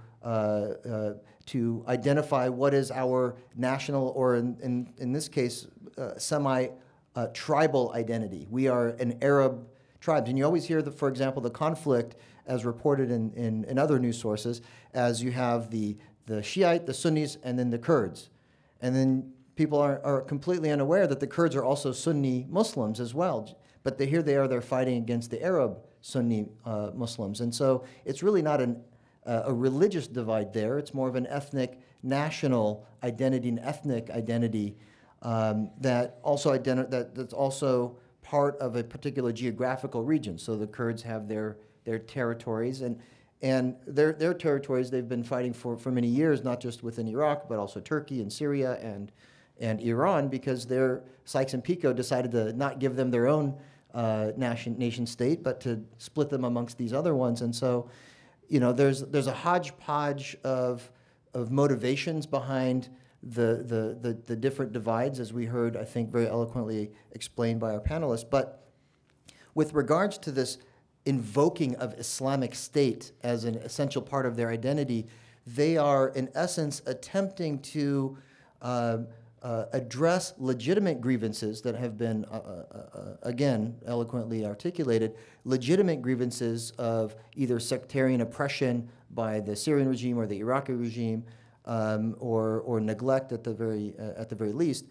identify what is our national, or in this case, semi-tribal identity. We are an Arab tribe. And you always hear, for example, the conflict as reported in other news sources, as you have the Shiite, the Sunnis, and then the Kurds. And then people are completely unaware that the Kurds are also Sunni Muslims as well. But here they're fighting against the Arab Sunni Muslims. And so it's really not a religious divide there. It's more of an ethnic, national identity, and ethnic identity that's also part of a particular geographical region. So the Kurds have their territories, and their territories they've been fighting for many years, not just within Iraq, but also Turkey and Syria and Iran, because their Sykes and Picot decided to not give them their own nation state, but to split them amongst these other ones. And so, there's a hodgepodge of motivations behind the different divides, as we heard, I think, very eloquently explained by our panelists. But with regards to this invoking of Islamic State as an essential part of their identity, they are, in essence, attempting to address legitimate grievances that have been, again, eloquently articulated, legitimate grievances of either sectarian oppression by the Syrian regime or the Iraqi regime, or neglect at the very least,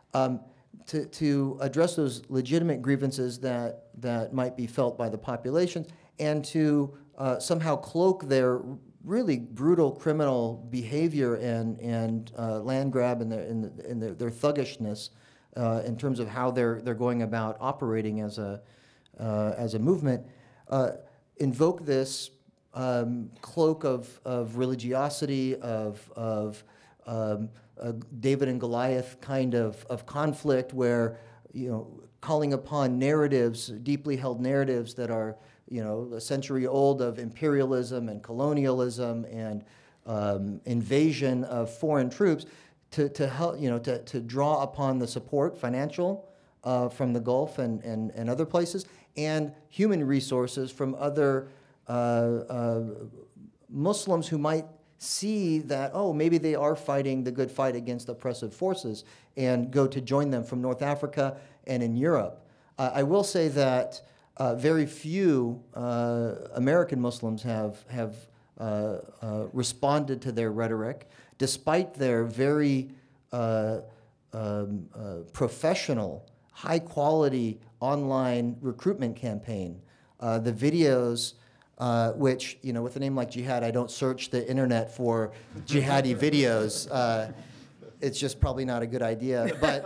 to address those legitimate grievances that might be felt by the population, and to somehow cloak their really brutal criminal behavior and land grab and their thuggishness in terms of how they're going about operating as a movement, invoke this cloak of religiosity, of David and Goliath kind of conflict, where calling upon narratives, deeply held narratives that are a century old, of imperialism and colonialism and invasion of foreign troops, to help to draw upon the support, financial, from the Gulf and other places, and human resources from other Muslims who might see that, oh, maybe they are fighting the good fight against oppressive forces, and go to join them from North Africa and in Europe. I will say that very few American Muslims have responded to their rhetoric, despite their very professional, high-quality online recruitment campaign. The videos, which, with a name like Jihad, I don't search the internet for jihadi videos. It's just probably not a good idea. But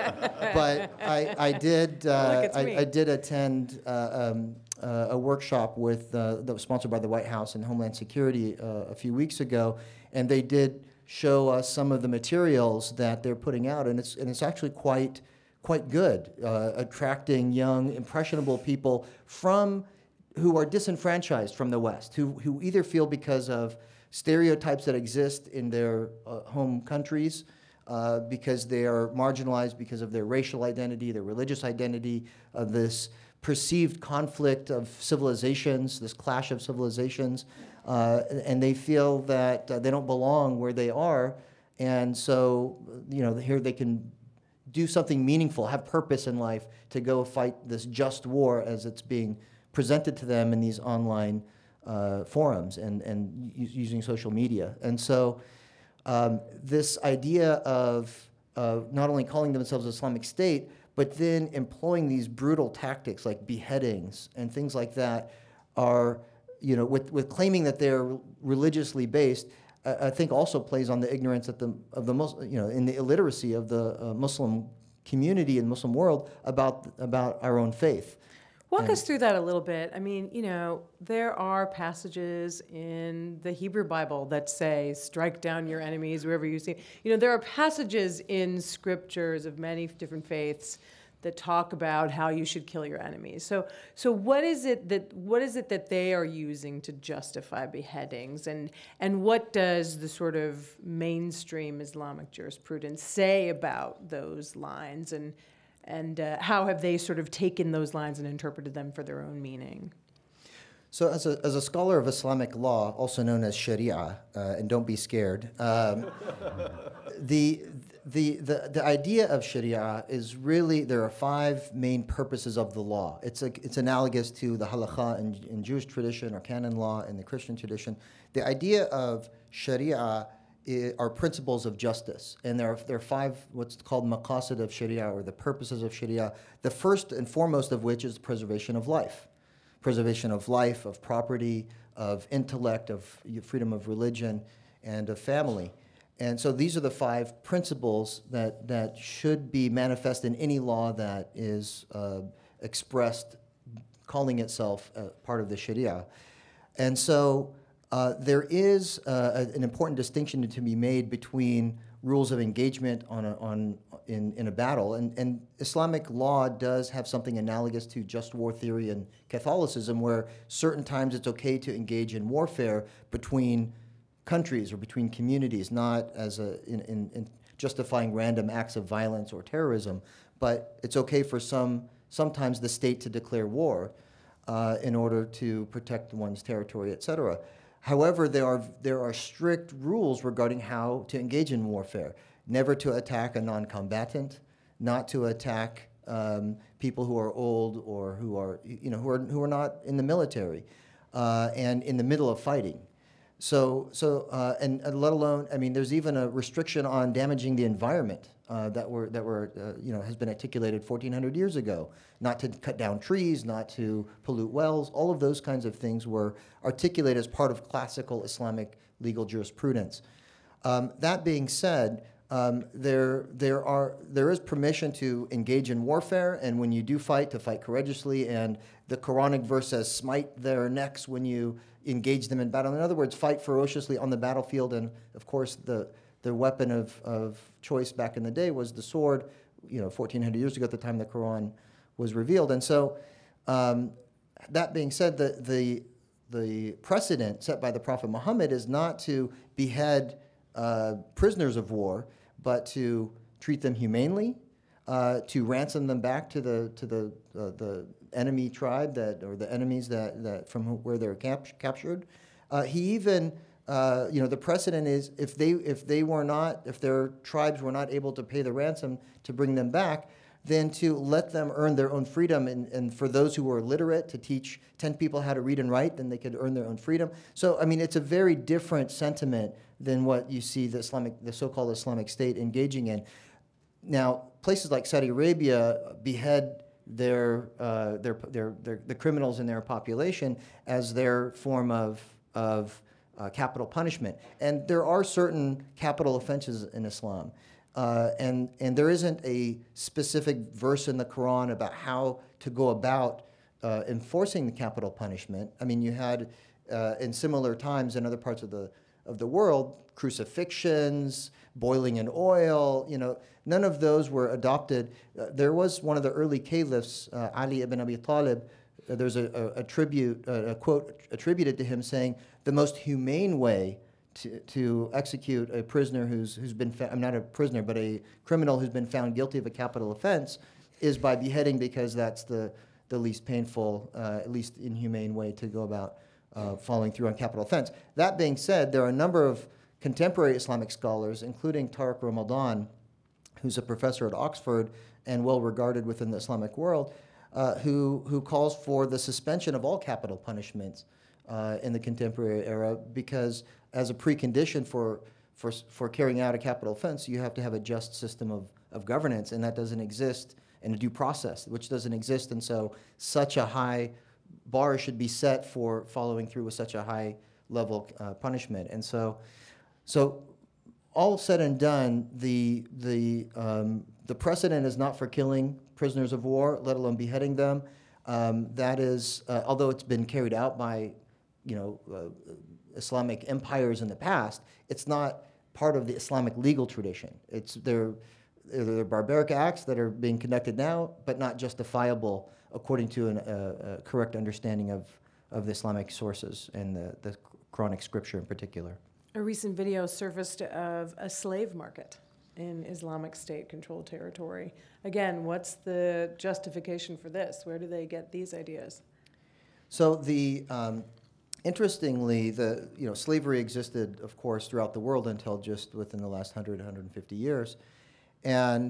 I did attend a workshop that was sponsored by the White House and Homeland Security a few weeks ago, and they did show us some of the materials that they're putting out, and it's actually quite good, attracting young, impressionable people who are disenfranchised from the West, who either feel, because of stereotypes that exist in their home countries, because they are marginalized because of their racial identity, their religious identity, this perceived conflict of civilizations, this clash of civilizations, and they feel that they don't belong where they are, and so here they can do something meaningful, have purpose in life, to go fight this just war as it's being presented to them in these online forums and using social media. And so this idea of not only calling themselves Islamic State, but then employing these brutal tactics like beheadings and things like that are, with claiming that they're religiously based, I think also plays on the ignorance of the Muslim, in the illiteracy of the Muslim community and Muslim world about our own faith. Walk us through that a little bit. I mean, there are passages in the Hebrew Bible that say, strike down your enemies wherever you see. There are passages in scriptures of many different faiths that talk about how you should kill your enemies. So what is it that they are using to justify beheadings, and what does the sort of mainstream Islamic jurisprudence say about those lines, and how have they sort of taken those lines and interpreted them for their own meaning? So as a scholar of Islamic law, also known as Sharia, and don't be scared, the idea of Sharia is really, there are 5 main purposes of the law. It's analogous to the halakha in Jewish tradition, or canon law in the Christian tradition. The idea of Sharia are principles of justice, and there are 5 what's called maqasid of Sharia, or the purposes of Sharia. The first and foremost of which is the preservation of life, of property, of intellect, of freedom of religion, and of family. And so these are the 5 principles that should be manifest in any law that is expressed, calling itself part of the Sharia. And so there is an important distinction to be made between rules of engagement in a battle. And Islamic law does have something analogous to just war theory in Catholicism, where certain times it's okay to engage in warfare between countries or between communities, not as in justifying random acts of violence or terrorism, but it's okay for sometimes the state to declare war in order to protect one's territory, etc. However, there are strict rules regarding how to engage in warfare. Never to attack a non-combatant, not to attack people who are old or who are not in the military, and in the middle of fighting. And let alone, I mean, there's even a restriction on damaging the environment that has been articulated 1,400 years ago. Not to cut down trees, not to pollute wells. All of those kinds of things were articulated as part of classical Islamic legal jurisprudence. That being said, there is permission to engage in warfare, and when you do fight, to fight courageously. And the Quranic verse says, "Smite their necks when you engage them in battle." In other words, fight ferociously on the battlefield. And of course, the weapon of choice back in the day was the sword. 1,400 years ago, at the time the Quran was revealed. And so, that being said, the precedent set by the Prophet Muhammad is not to behead prisoners of war, but to treat them humanely, to ransom them back to the enemy tribe or the enemies that from where they're captured. He even, the precedent is if their tribes were not able to pay the ransom to bring them back, then to let them earn their own freedom. And for those who were illiterate, to teach 10 people how to read and write, then they could earn their own freedom. So, I mean, it's a very different sentiment than what you see the so-called Islamic State engaging in. Now, places like Saudi Arabia behead the criminals in their population as their form of capital punishment. And there are certain capital offenses in Islam. And there isn't a specific verse in the Quran about how to go about enforcing the capital punishment. I mean, you had in similar times in other parts of the world, crucifixions, boiling in oil. None of those were adopted. There was one of the early caliphs, Ali ibn Abi Talib. There's a quote attributed to him saying, "The most humane way to execute a prisoner who's been not a prisoner, but a criminal who's been found guilty of a capital offense is by beheading, because that's the least painful, at least inhumane way to go about following through on capital offense." That being said, there are a number of contemporary Islamic scholars, including Tariq Ramadan, who's a professor at Oxford and well regarded within the Islamic world, who calls for the suspension of all capital punishments in the contemporary era, because as a precondition for carrying out a capital offense, you have to have a just system of governance, and that doesn't exist, and a due process, which doesn't exist. And so such a high bar should be set for following through with such a high level punishment. And so all said and done, the precedent is not for killing prisoners of war, let alone beheading them. That is, although it's been carried out by Islamic empires in the past, it's not part of the Islamic legal tradition. They're barbaric acts that are being conducted now, but not justifiable according to a correct understanding of the Islamic sources and the Quranic scripture in particular. A recent video surfaced of a slave market in Islamic State-controlled territory. Again, what's the justification for this? Where do they get these ideas? So interestingly, slavery existed, of course, throughout the world until just within the last 100, 150 years. And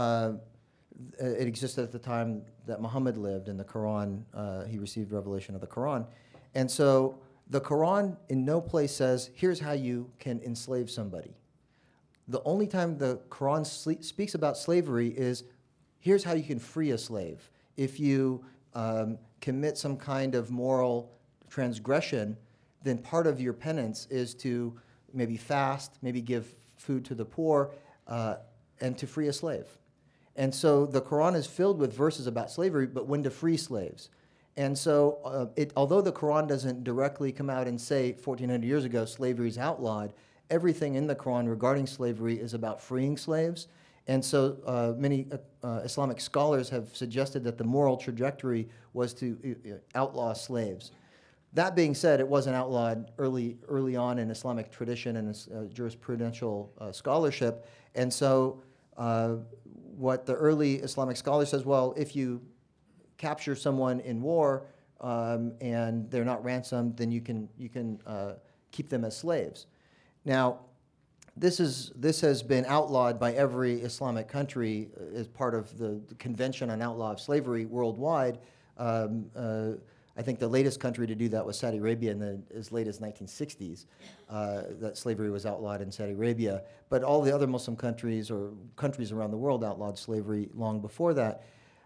it existed at the time that Muhammad lived. In the Quran, he received revelation of the Quran. And so the Quran in no place says, here's how you can enslave somebody. The only time the Quran speaks about slavery is, here's how you can free a slave. If you commit some kind of moral transgression, then part of your penance is to maybe fast, maybe give food to the poor, and to free a slave. And so the Quran is filled with verses about slavery, but when to free slaves. And so although the Quran doesn't directly come out and say 1,400 years ago slavery is outlawed, everything in the Quran regarding slavery is about freeing slaves. And so many Islamic scholars have suggested that the moral trajectory was to outlaw slaves. That being said, it wasn't outlawed early on in Islamic tradition and jurisprudential scholarship. And so what the early Islamic scholar says, well, if you capture someone in war and they're not ransomed, then you can keep them as slaves. Now, this has been outlawed by every Islamic country as part of the Convention on Outlaw of Slavery worldwide. I think the latest country to do that was Saudi Arabia in as late as 1960s, that slavery was outlawed in Saudi Arabia. But all the other Muslim countries or countries around the world outlawed slavery long before that.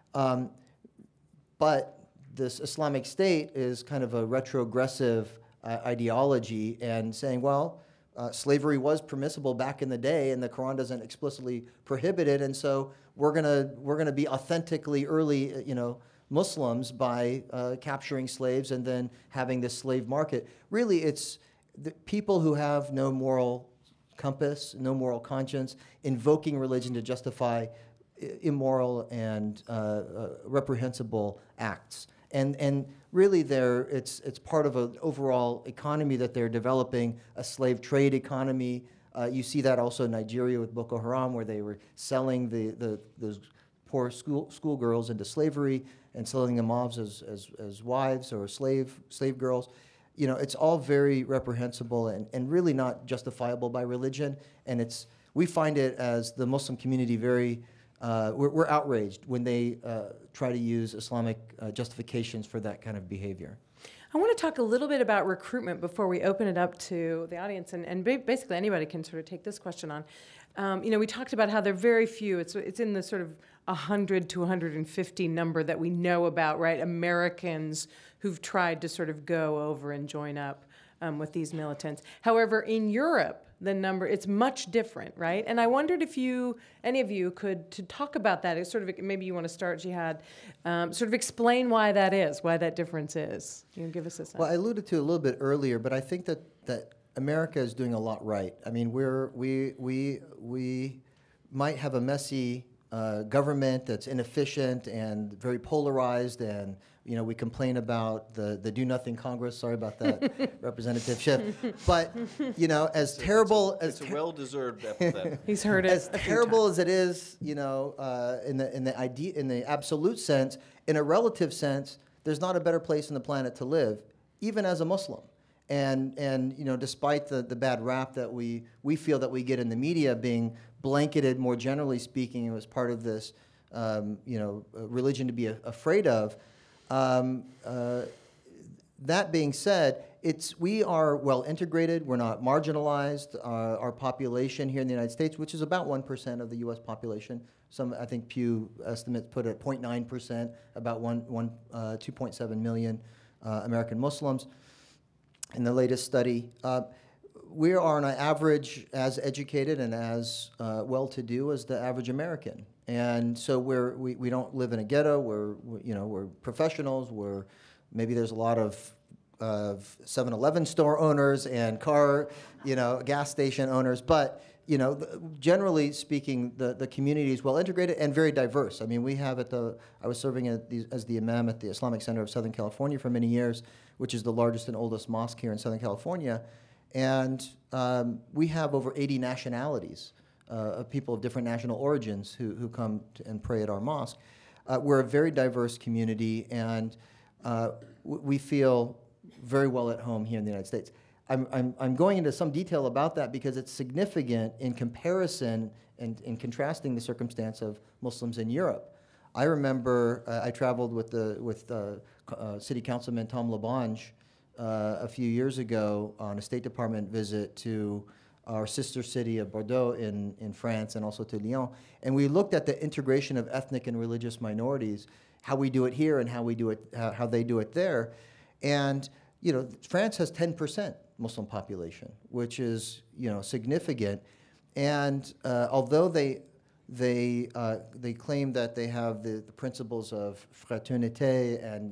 But this Islamic State is kind of a retrogressive ideology and saying, well, slavery was permissible back in the day, and the Quran doesn't explicitly prohibit it, and so we're gonna be authentically early, Muslims by capturing slaves and then having this slave market. Really, it's the people who have no moral compass, no moral conscience, invoking religion to justify immoral and reprehensible acts. And really, it's part of an overall economy that they're developing, a slave trade economy. You see that also in Nigeria with Boko Haram, where they were selling those poor schoolgirls into slavery and selling them off as wives or slave girls. It's all very reprehensible and really not justifiable by religion. And we find it as the Muslim community very, we're outraged when they try to use Islamic justifications for that kind of behavior. I want to talk a little bit about recruitment before we open it up to the audience, and basically anybody can sort of take this question on. We talked about how there are very few, it's in the sort of 100 to 150 number that we know about, right? Americans who've tried to sort of go over and join up with these militants. However, in Europe, the number, it's much different, right? And I wondered if any of you could to talk about that. It's sort of, maybe you want to start, Jihad, sort of explain why that is, why that difference is. You can give us a sense. Well, I alluded to it a little bit earlier, but I think that America is doing a lot right. I mean, we might have a messy government that's inefficient and very polarized, and we complain about the do-nothing Congress. Sorry about that, Representative Schiff. But as terrible as it's a well-deserved epithet. He's heard it. As terrible as it is, in the absolute sense, in a relative sense, there's not a better place on the planet to live, even as a Muslim. And despite the bad rap that we feel that we get in the media, being blanketed more generally speaking, it was part of this religion to be afraid of. That being said, we are well integrated. We're not marginalized. Our population here in the United States, which is about 1% of the U.S. population, I think Pew estimates put it at 0.9%, about 2.7 million American Muslims. In the latest study, we are on an average as educated and as well-to-do as the average American, and so we don't live in a ghetto. We're professionals. Maybe there's a lot of 7-Eleven store owners and gas station owners, but generally speaking, the community is well integrated and very diverse. I mean, we have I was serving as the imam at the Islamic Center of Southern California for many years, which is the largest and oldest mosque here in Southern California. And we have over 80 nationalities of people of different national origins who come and pray at our mosque. We're a very diverse community, and we feel very well at home here in the United States. I'm going into some detail about that because it's significant in comparison and in contrasting the circumstance of Muslims in Europe. I remember I traveled with City Councilman Tom Labange a few years ago on a State Department visit to our sister city of Bordeaux in France and also to Lyon. And we looked at the integration of ethnic and religious minorities, how we do it here and how they do it there. And France has 10% Muslim population, which is significant. And although they claim that they have the principles of fraternité and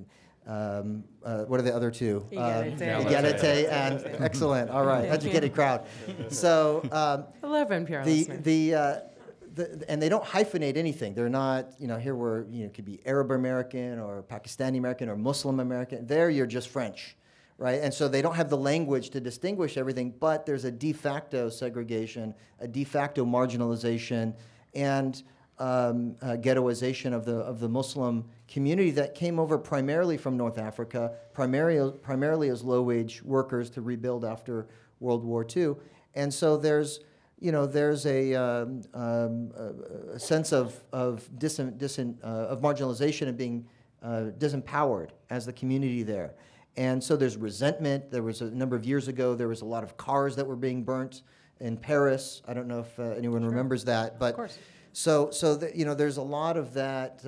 what are the other two? Egalité. And excellent. All right, educated crowd. So 11 PR listeners. And they don't hyphenate anything. They're not, here we're, it could be Arab American or Pakistani American or Muslim American. There you're just French, right? And so they don't have the language to distinguish everything, but there's a de facto segregation, a de facto marginalization, and ghettoization of the Muslim community that came over primarily from North Africa, primarily as low-wage workers to rebuild after World War II. And so there's a sense of marginalization and being disempowered as the community there. And so there's resentment. There was a number of years ago, there was a lot of cars that were being burnt in Paris. I don't know if anyone remembers that, but of course. So there's a lot of that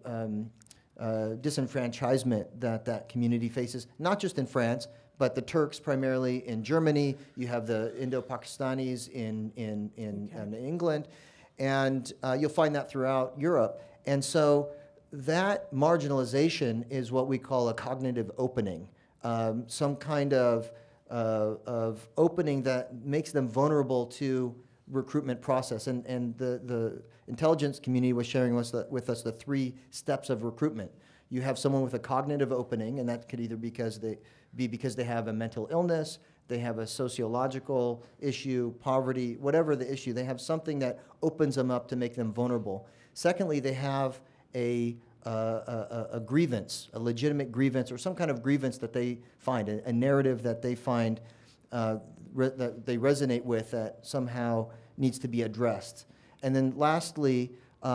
disenfranchisement that community faces, not just in France, but the Turks primarily in Germany. You have the Indo-Pakistanis in England, and you'll find that throughout Europe. And so that marginalization is what we call a cognitive opening, some kind of opening that makes them vulnerable to recruitment process. And the intelligence community was sharing with us the 3 steps of recruitment. You have someone with a cognitive opening, and that could either be because they have a mental illness, they have a sociological issue, poverty, whatever the issue. They have something that opens them up to make them vulnerable. Secondly, they have a grievance, a legitimate grievance, or some kind of grievance that they find, a narrative that they find that they resonate with that somehow needs to be addressed. And then lastly,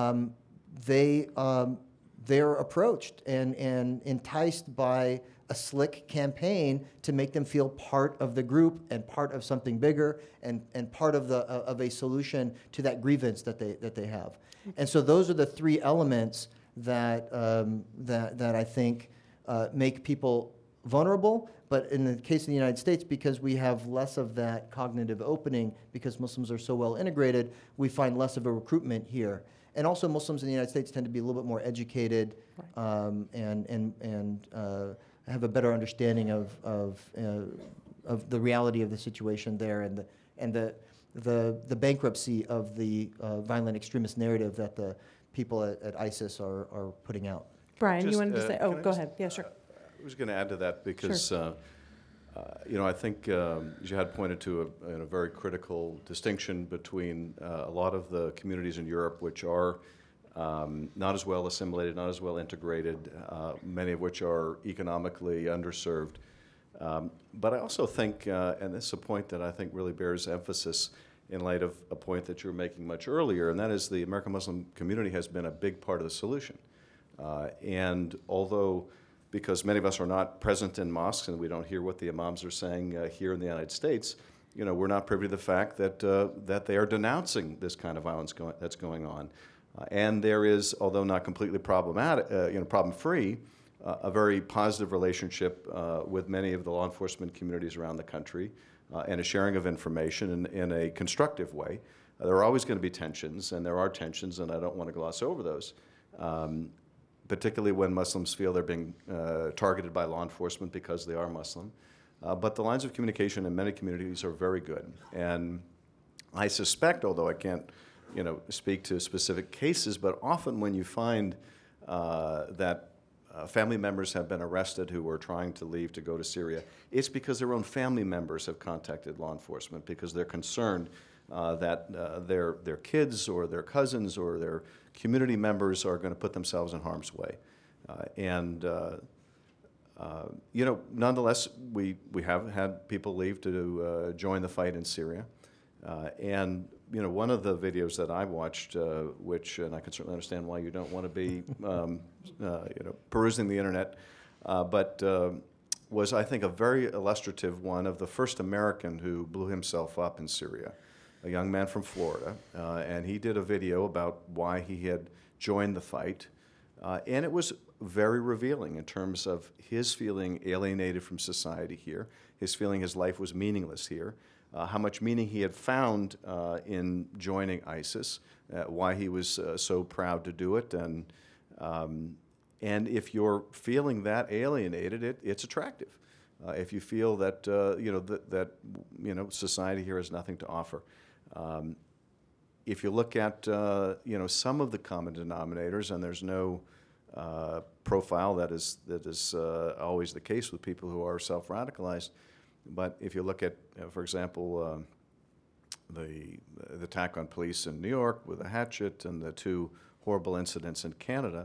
they're approached and enticed by a slick campaign to make them feel part of the group and part of something bigger and part of a solution to that grievance that they have. And so those are the 3 elements that I think make people vulnerable. But in the case of the United States, because we have less of that cognitive opening, because Muslims are so well integrated, we find less of a recruitment here. And also Muslims in the United States tend to be a little bit more educated, and have a better understanding of the reality of the situation there and the bankruptcy of the violent extremist narrative that the people at ISIS are putting out. Brian, you wanted to say? Oh, go ahead. Yeah, sure. I was going to add to that because, Sure. I think Jihad pointed to a very critical distinction between a lot of the communities in Europe which are not as well assimilated, not as well integrated, many of which are economically underserved. But I also think, and this is a point that I think really bears emphasis in light of a point that you were making much earlier, and that is the American Muslim community has been a big part of the solution. And although, because many of us are not present in mosques and we don't hear what the imams are saying here in the United States, we're not privy to the fact that they are denouncing this kind of violence that's going on. And there is, although not completely problematic, problem-free, a very positive relationship with many of the law enforcement communities around the country, and a sharing of information in a constructive way. There are always going to be tensions, and there are tensions, and I don't want to gloss over those, particularly when Muslims feel they're being targeted by law enforcement because they are Muslim. But the lines of communication in many communities are very good. And I suspect, although I can't speak to specific cases, but often when you find that family members have been arrested who were trying to leave to go to Syria, it's because their own family members have contacted law enforcement because they're concerned that their kids or their cousins or their community members are going to put themselves in harm's way. Nonetheless, we have had people leave to join the fight in Syria. One of the videos that I watched, and I can certainly understand why you don't want to be, perusing the internet, but was, I think, a very illustrative one of the first American who blew himself up in Syria, a young man from Florida, and he did a video about why he had joined the fight, and it was very revealing in terms of his feeling alienated from society here, his feeling his life was meaningless here, how much meaning he had found in joining ISIS, why he was so proud to do it, and And if you're feeling that alienated, it's attractive. If you feel that society here has nothing to offer, if you look at some of the common denominators, and there's no profile that is always the case with people who are self-radicalized, but if you look at, for example, the attack on police in New York with a hatchet and the 2 horrible incidents in Canada.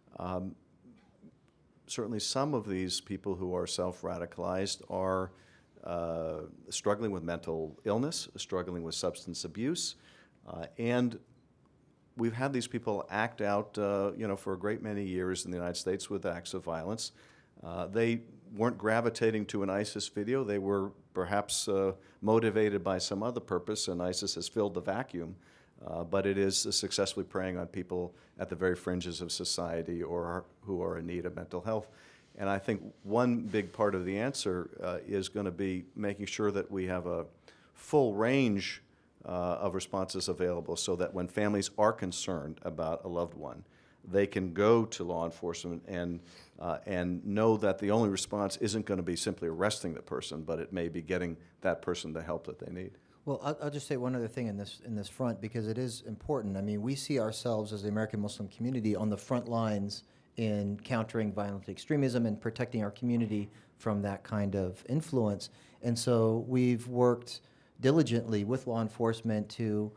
Certainly some of these people who are self-radicalized are struggling with mental illness, struggling with substance abuse, and we've had these people act out for a great many years in the United States with acts of violence. They weren't gravitating to an ISIS video. They were perhaps motivated by some other purpose, and ISIS has filled the vacuum. But it is successfully preying on people at the very fringes of society or who are in need of mental health. And I think one big part of the answer is going to be making sure that we have a full range of responses available so that when families are concerned about a loved one, they can go to law enforcement and know that the only response isn't going to be simply arresting the person, but it may be getting that person the help that they need. Well, I'll just say one other thing in this front, because it is important. I mean, we see ourselves as the American Muslim community on the front lines in countering violent extremism and protecting our community from that kind of influence. And so we've worked diligently with law enforcement to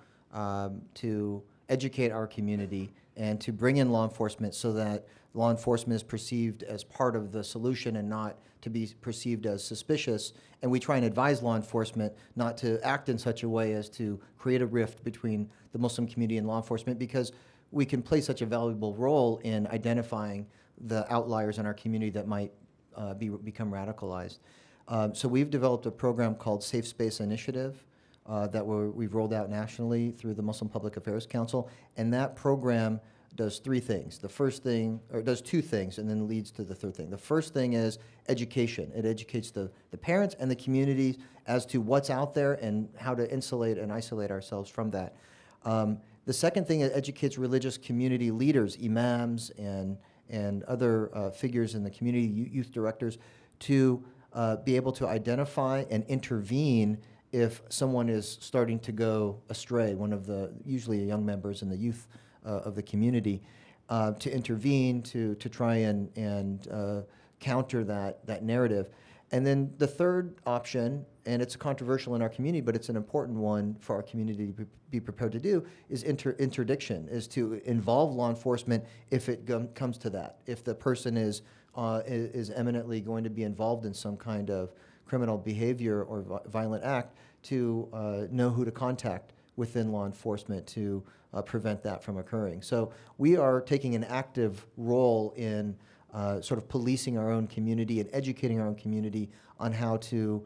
educate our community and to bring in law enforcement so that law enforcement is perceived as part of the solution and not to be perceived as suspicious. And we try and advise law enforcement not to act in such a way as to create a rift between the Muslim community and law enforcement, because we can play such a valuable role in identifying the outliers in our community that might become radicalized. So we've developed a program called Safe Space Initiative that we've rolled out nationally through the Muslim Public Affairs Council, and that program does 3 things. The first thing, or does 2 things, and then leads to the third thing. The first thing is education. It educates the parents and the communities as to what's out there and how to insulate and isolate ourselves from that. The second thing, it educates religious community leaders, imams and other figures in the community, youth directors, to be able to identify and intervene if someone is starting to go astray, one of the usually young members in the youth of the community, to intervene, to try and counter that narrative. And then the third option, and it's controversial in our community, but it's an important one for our community to be prepared to do, is interdiction, is to involve law enforcement if it comes to that. If the person is eminently going to be involved in some kind of criminal behavior or violent act, to know who to contact within law enforcement to prevent that from occurring. So we are taking an active role in sort of policing our own community and educating our own community on how to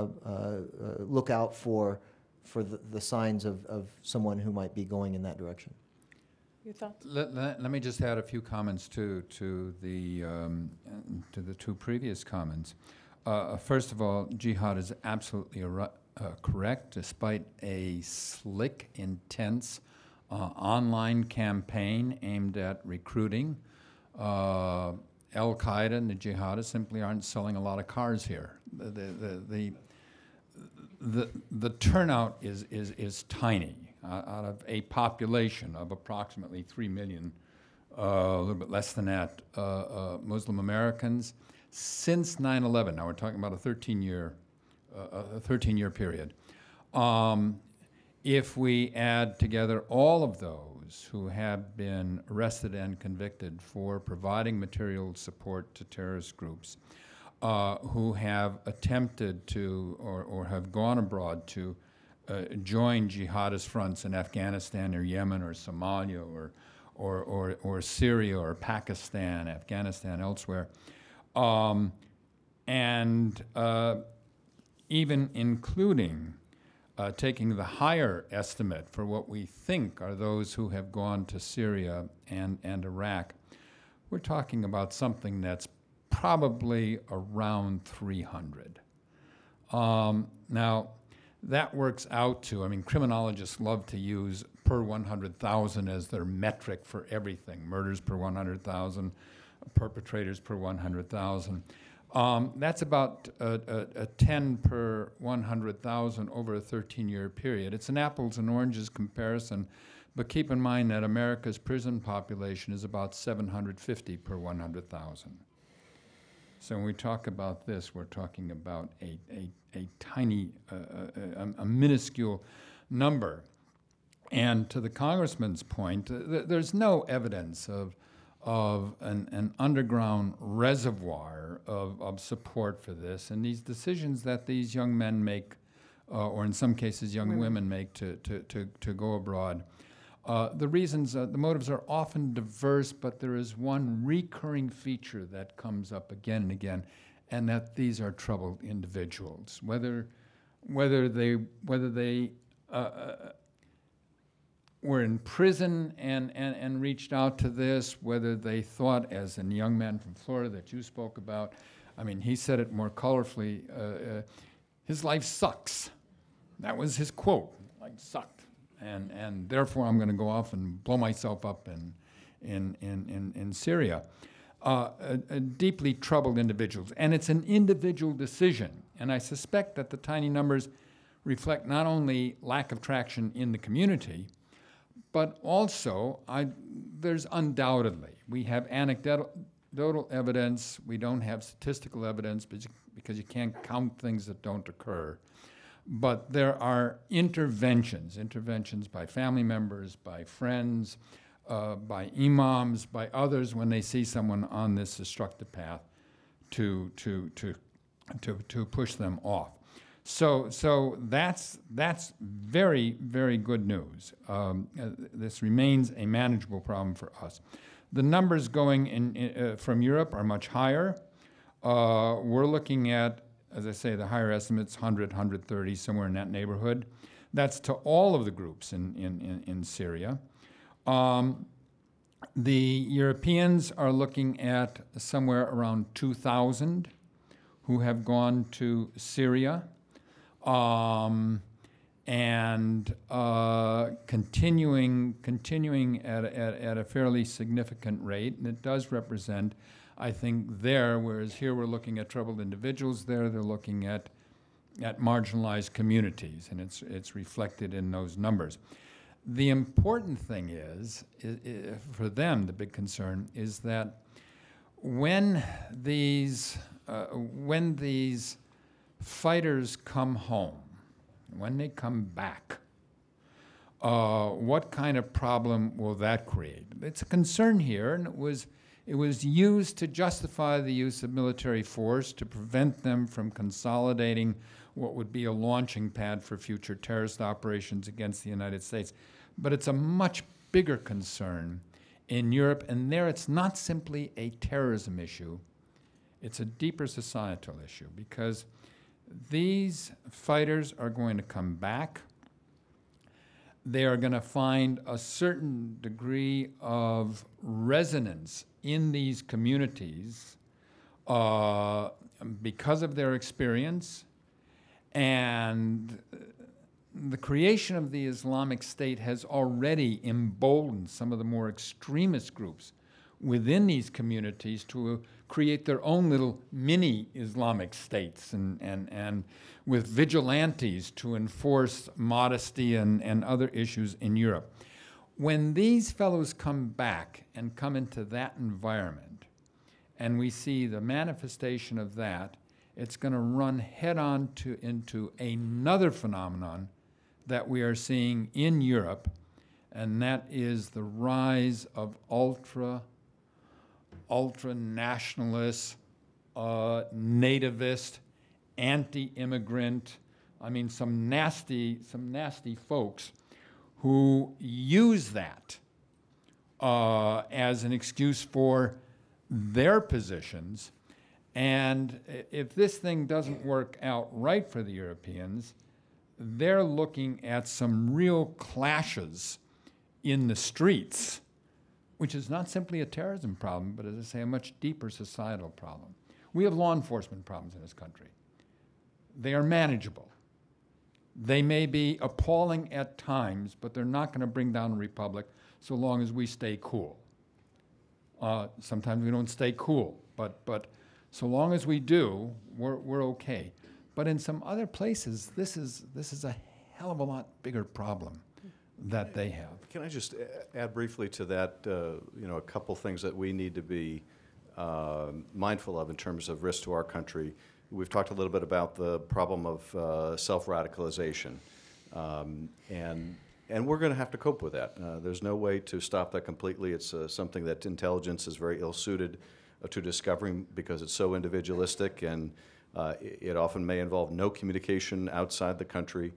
look out for the signs of someone who might be going in that direction. Your thoughts? Let me just add a few comments to the 2 previous comments. First of all, jihad is absolutely correct, despite a slick, intense online campaign aimed at recruiting. Al-Qaeda and the jihadists simply aren't selling a lot of cars here. The turnout is tiny out of a population of approximately 3 million, a little bit less than that, Muslim Americans. Since 9/11, now we're talking about a 13-year period. If we add together all of those who have been arrested and convicted for providing material support to terrorist groups, who have attempted to or have gone abroad to join jihadist fronts in Afghanistan or Yemen or Somalia or Syria or Pakistan, Afghanistan, elsewhere, and even including taking the higher estimate for what we think are those who have gone to Syria and Iraq, we're talking about something that's probably around 300. Now, that works out to, I mean, criminologists love to use per 100,000 as their metric for everything. Murders per 100,000, perpetrators per 100,000. That's about 10 per 100,000 over a 13-year period. It's an apples and oranges comparison, but keep in mind that America's prison population is about 750 per 100,000. So when we talk about this, we're talking about a tiny, a minuscule number. And to the congressman's point, there's no evidence of an underground reservoir of support for this. And these decisions that these young men make, or in some cases young women make to go abroad, the reasons, the motives are often diverse, but there is one recurring feature that comes up again and again, and that these are troubled individuals. Whether they were in prison and reached out to this, whether they thought, as in the young man from Florida that you spoke about, I mean, he said it more colorfully, his life sucks. That was his quote, life sucked. And therefore I'm going to go off and blow myself up in Syria. Deeply troubled individuals. And it's an individual decision. And I suspect that the tiny numbers reflect not only lack of traction in the community, but also there's undoubtedly, we have anecdotal evidence, we don't have statistical evidence because you can't count things that don't occur. But there are interventions by family members, by friends, by imams, by others when they see someone on this destructive path to push them off. So that's very, very good news. This remains a manageable problem for us. The numbers going from Europe are much higher. We're looking at, as I say, the higher estimates, 100, 130, somewhere in that neighborhood. That's to all of the groups in Syria. The Europeans are looking at somewhere around 2,000 who have gone to Syria and continuing at a fairly significant rate. And it does represent, I think, whereas here we're looking at troubled individuals, they're looking at marginalized communities, and it's reflected in those numbers. The important thing is for them, the big concern is that when these fighters come home, when they come back, what kind of problem will that create? It's a concern here, and it was used to justify the use of military force to prevent them from consolidating what would be a launching pad for future terrorist operations against the United States. But it's a much bigger concern in Europe, and there it's not simply a terrorism issue, it's a deeper societal issue, because these fighters are going to come back. They are going to find a certain degree of resonance in these communities because of their experience, and the creation of the Islamic State has already emboldened some of the more extremist groups within these communities to create their own little mini Islamic states and with vigilantes to enforce modesty and other issues in Europe. When these fellows come back and come into that environment, and we see the manifestation of that, it's going to run head-on into another phenomenon that we are seeing in Europe, and that is the rise of ultra-nationalist, nativist, anti-immigrant, I mean some nasty folks who use that as an excuse for their positions. And if this thing doesn't work out right for the Europeans, they're looking at some real clashes in the streets, which is not simply a terrorism problem, but as I say, a much deeper societal problem. We have law enforcement problems in this country. They are manageable. They may be appalling at times, but they're not going to bring down a republic so long as we stay cool. Sometimes we don't stay cool, but so long as we do, we're okay. But in some other places, this is a hell of a lot bigger problem that they have. Can I just add briefly to that, a couple things that we need to be mindful of in terms of risk to our country. We've talked a little bit about the problem of self-radicalization, and we're going to have to cope with that. There's no way to stop that completely. It's something that intelligence is very ill-suited to discovering because it's so individualistic, and it often may involve no communication outside the country.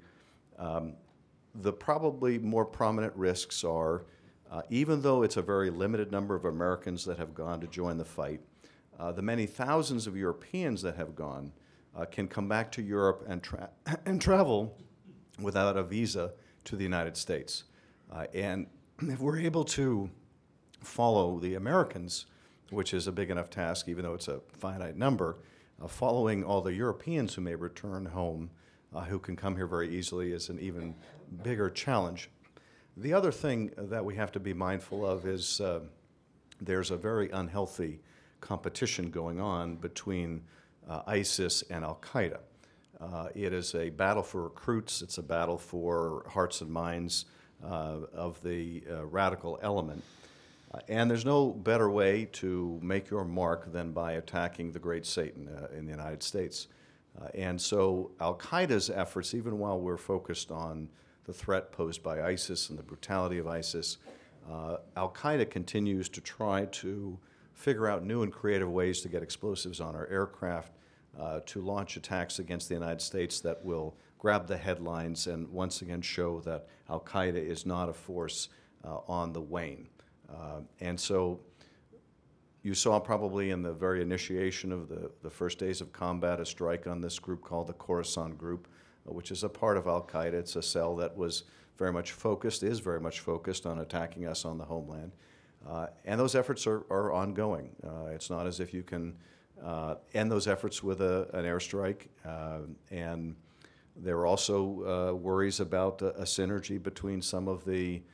The probably more prominent risks are, even though it's a very limited number of Americans that have gone to join the fight, the many thousands of Europeans that have gone can come back to Europe and travel without a visa to the United States. And if we're able to follow the Americans, which is a big enough task, even though it's a finite number, following all the Europeans who may return home, who can come here very easily, is an even bigger challenge. The other thing that we have to be mindful of is there's a very unhealthy competition going on between ISIS and Al-Qaeda. It is a battle for recruits. It's a battle for hearts and minds of the radical element. And there's no better way to make your mark than by attacking the great Satan in the United States. And so Al-Qaeda's efforts, even while we're focused on the threat posed by ISIS and the brutality of ISIS, Al-Qaeda continues to try to figure out new and creative ways to get explosives on our aircraft, to launch attacks against the United States that will grab the headlines and once again show that Al-Qaeda is not a force on the wane. And so you saw probably in the very initiation of the first days of combat a strike on this group called the Khorasan Group, which is a part of Al-Qaeda. It's a cell that was very much focused, is very much focused on attacking us on the homeland. And those efforts are ongoing. It's not as if you can end those efforts with an airstrike. And there are also worries about a synergy between some of the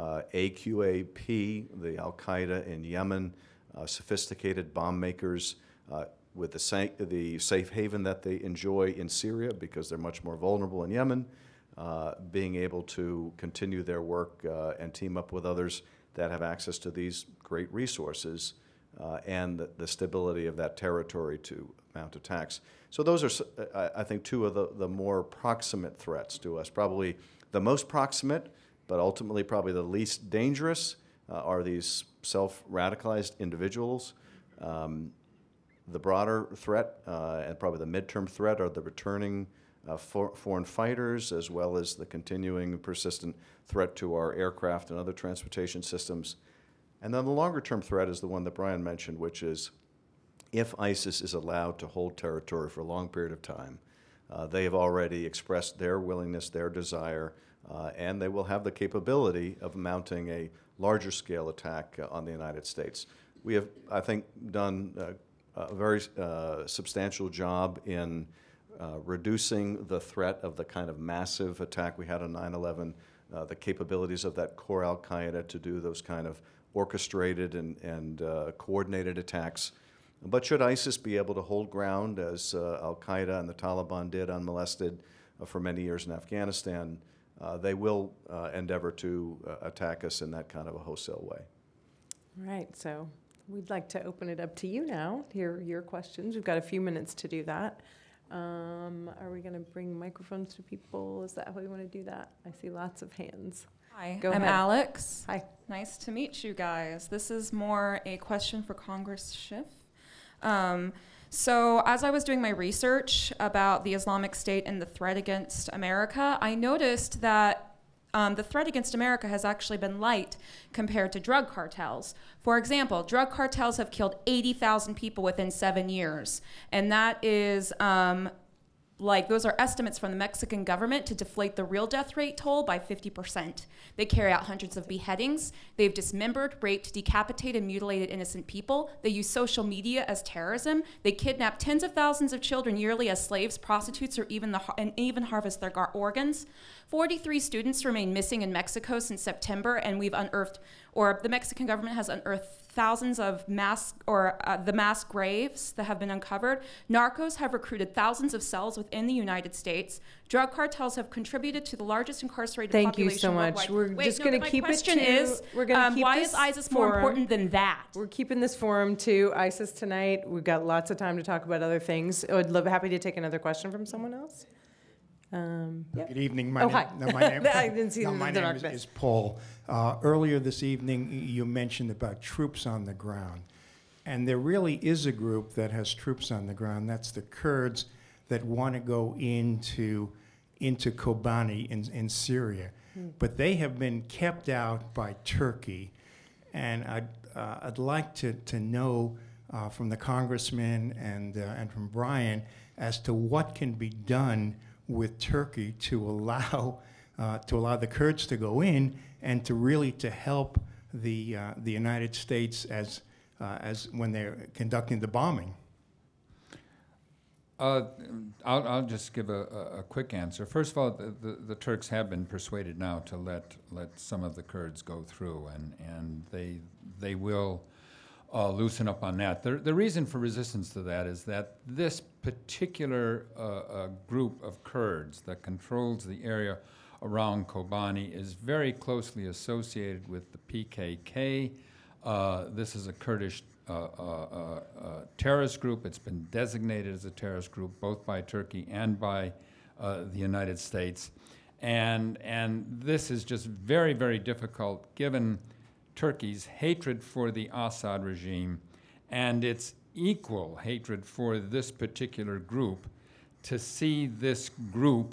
AQAP, the Al-Qaeda in Yemen, sophisticated bomb makers with the safe haven that they enjoy in Syria because they're much more vulnerable in Yemen, being able to continue their work and team up with others that have access to these great resources and the stability of that territory to mount attacks. So those are, I think, two of the more proximate threats to us. Probably the most proximate, but ultimately probably the least dangerous, are these self-radicalized individuals. The broader threat, and probably the midterm threat, are the returning foreign fighters, as well as the continuing persistent threat to our aircraft and other transportation systems. And then the longer-term threat is the one that Brian mentioned, which is if ISIS is allowed to hold territory for a long period of time, they have already expressed their willingness, their desire, and they will have the capability of mounting a larger-scale attack on the United States. We have, I think, done a very substantial job in reducing the threat of the kind of massive attack we had on 9/11, the capabilities of that core Al-Qaeda to do those kind of orchestrated and coordinated attacks. But should ISIS be able to hold ground, as Al-Qaeda and the Taliban did unmolested for many years in Afghanistan, they will endeavor to attack us in that kind of a wholesale way. All right, so we'd like to open it up to you now, hear your questions. We've got a few minutes to do that. Are we going to bring microphones to people? Is that how we want to do that? I see lots of hands. Hi, Go I'm ahead. Alex. Hi. Nice to meet you guys. This is more a question for Congress Schiff. So as I was doing my research about the Islamic State and the threat against America, I noticed that the threat against America has actually been light compared to drug cartels. For example, drug cartels have killed 80,000 people within 7 years, and that is those are estimates from the Mexican government to deflate the real death rate toll by 50%. They carry out hundreds of beheadings. They've dismembered, raped, decapitated, and mutilated innocent people. They use social media as terrorism. They kidnap tens of thousands of children yearly as slaves, prostitutes, or even harvest their organs. 43 students remain missing in Mexico since September, and we've unearthed or the Mexican government has unearthed thousands of the mass graves that have been uncovered. Narcos have recruited thousands of cells within the United States. Drug cartels have contributed to the largest incarcerated Thank population you so much. worldwide. We're just going to keep it to. We're going to keep why this is ISIS more forum- important than that? We're keeping this forum to ISIS tonight. We've got lots of time to talk about other things. Happy to take another question from someone else. Yeah. Good evening. Hi. My name, I didn't see no, the my name darkness. is Paul. Earlier this evening, you mentioned about troops on the ground. And there really is a group that has troops on the ground. That's the Kurds that want to go into Kobani in Syria. But they have been kept out by Turkey. And I'd like to know from the congressman and from Brian as to what can be done with Turkey to allow the Kurds to go in and to really to help the United States as when they're conducting the bombing. I'll just give a quick answer. First of all, the Turks have been persuaded now to let some of the Kurds go through, and they will loosen up on that. The reason for resistance to that is that this particular group of Kurds that controls the area around Kobani is very closely associated with the PKK. This is a Kurdish terrorist group. It's been designated as a terrorist group both by Turkey and by the United States. And this is just very, very difficult given Turkey's hatred for the Assad regime and its equal hatred for this particular group to see this group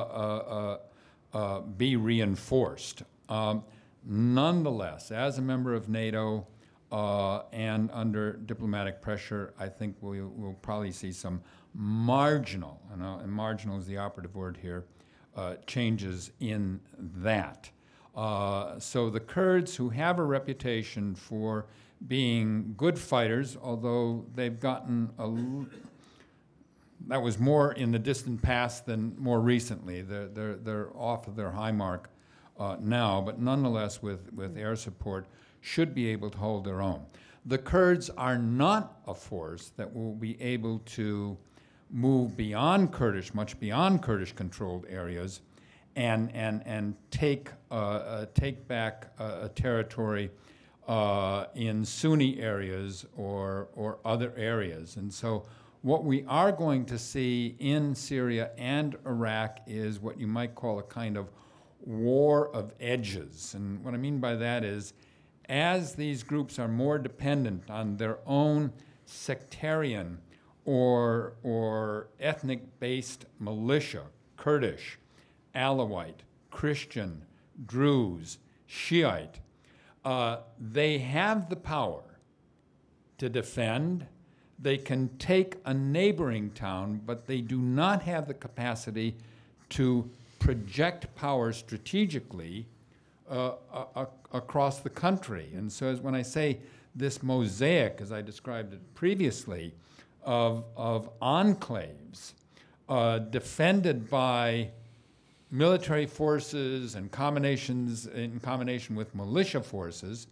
be reinforced. Nonetheless, as a member of NATO and under diplomatic pressure, I think we'll probably see some marginal, and marginal is the operative word here, changes in that. So the Kurds, who have a reputation for being good fighters, although they've gotten that was more in the distant past than more recently. They're off of their high mark now, but nonetheless, with air support, should be able to hold their own. The Kurds are not a force that will be able to move beyond Kurdish, much beyond Kurdish-controlled areas, and take back a territory in Sunni areas or other areas. And so what we are going to see in Syria and Iraq is what you might call a kind of war of edges. And what I mean by that is, as these groups are more dependent on their own sectarian or ethnic-based militia, Kurdish, Alawite, Christian, Druze, Shiite, they have the power to defend. They can take a neighboring town, but they do not have the capacity to project power strategically across the country. And so when I say this mosaic, as I described it previously, of enclaves defended by military forces and in combination with militia forces,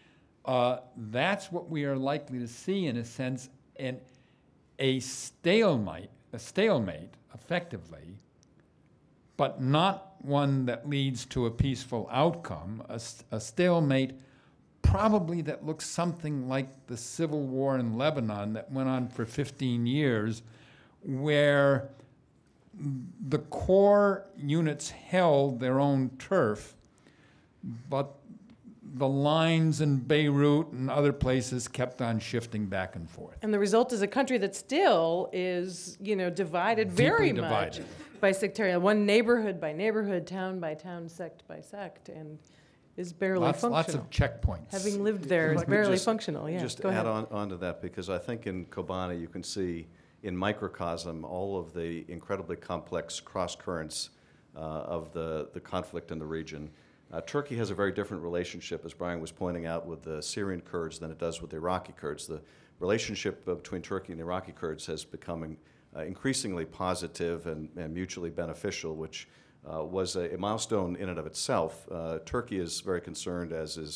that's what we are likely to see, in a sense, in a stalemate, effectively, but not one that leads to a peaceful outcome, a stalemate probably that looks something like the civil war in Lebanon that went on for 15 years, where the core units held their own turf, but the lines in Beirut and other places kept on shifting back and forth. And the result is a country that still is, divided very much by sectarian, one neighborhood by neighborhood, town by town, sect by sect, and is barely functional. Lots of checkpoints. Having lived there, it's barely functional. Yeah. Just Go add ahead. on to that, because I think in Kobani you can see in microcosm all of the incredibly complex cross currents of the conflict in the region. Turkey has a very different relationship, as Brian was pointing out, with the Syrian Kurds than it does with the Iraqi Kurds. The relationship between Turkey and the Iraqi Kurds has become increasingly positive and mutually beneficial, which was a milestone in and of itself. Turkey is very concerned, as is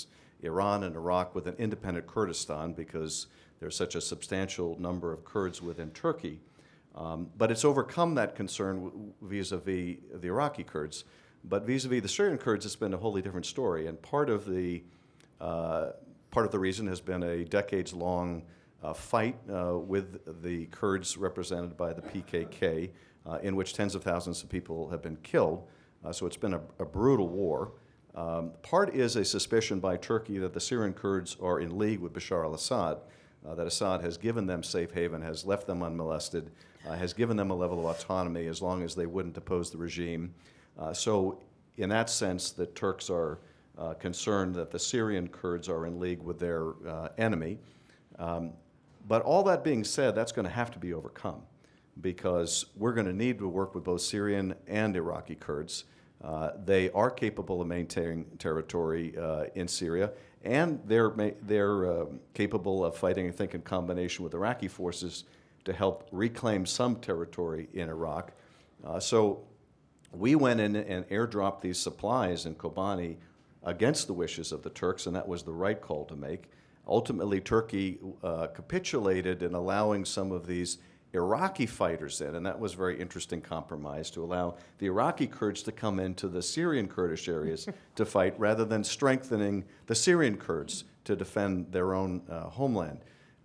Iran and Iraq with an independent Kurdistan because there's such a substantial number of Kurds within Turkey. But it's overcome that concern vis-a-vis the Iraqi Kurds. But vis-a-vis the Syrian Kurds, it's been a wholly different story. And part of the reason has been a decades-long fight with the Kurds represented by the PKK, in which tens of thousands of people have been killed. So it's been a brutal war. Part is a suspicion by Turkey that the Syrian Kurds are in league with Bashar al-Assad, that Assad has given them safe haven, has left them unmolested, has given them a level of autonomy as long as they wouldn't oppose the regime. So in that sense, the Turks are concerned that the Syrian Kurds are in league with their enemy. But all that being said, that's going to have to be overcome because we're going to need to work with both Syrian and Iraqi Kurds. They are capable of maintaining territory in Syria, and they're capable of fighting, I think, in combination with Iraqi forces to help reclaim some territory in Iraq. So we went in and airdropped these supplies in Kobani against the wishes of the Turks, and that was the right call to make. Ultimately, Turkey capitulated in allowing some of these Iraqi fighters in, and that was a very interesting compromise to allow the Iraqi Kurds to come into the Syrian Kurdish areas to fight rather than strengthening the Syrian Kurds to defend their own homeland.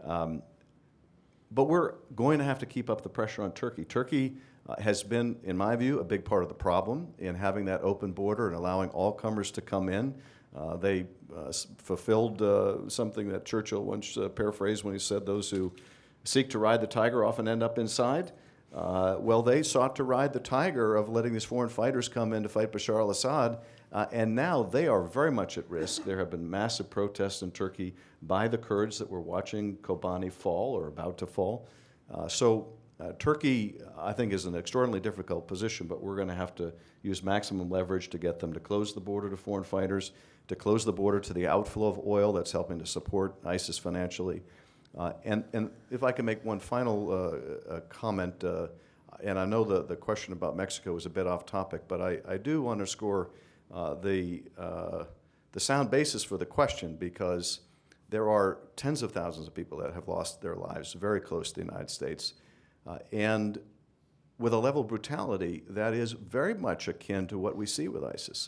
But we're going to have to keep up the pressure on Turkey. Turkey has been, in my view, a big part of the problem in having that open border and allowing all comers to come in. They fulfilled something that Churchill once paraphrased when he said, "Those who seek to ride the tiger often end up inside." Well, they sought to ride the tiger of letting these foreign fighters come in to fight Bashar al-Assad, and now they are very much at risk. There have been massive protests in Turkey by the Kurds that were watching Kobani fall or about to fall. Turkey, I think, is in an extraordinarily difficult position, but we're going to have to use maximum leverage to get them to close the border to foreign fighters, to close the border to the outflow of oil that's helping to support ISIS financially. And if I can make one final comment, and I know the question about Mexico is a bit off topic, but I do underscore the sound basis for the question because there are tens of thousands of people that have lost their lives very close to the United States. And with a level of brutality that is very much akin to what we see with ISIS.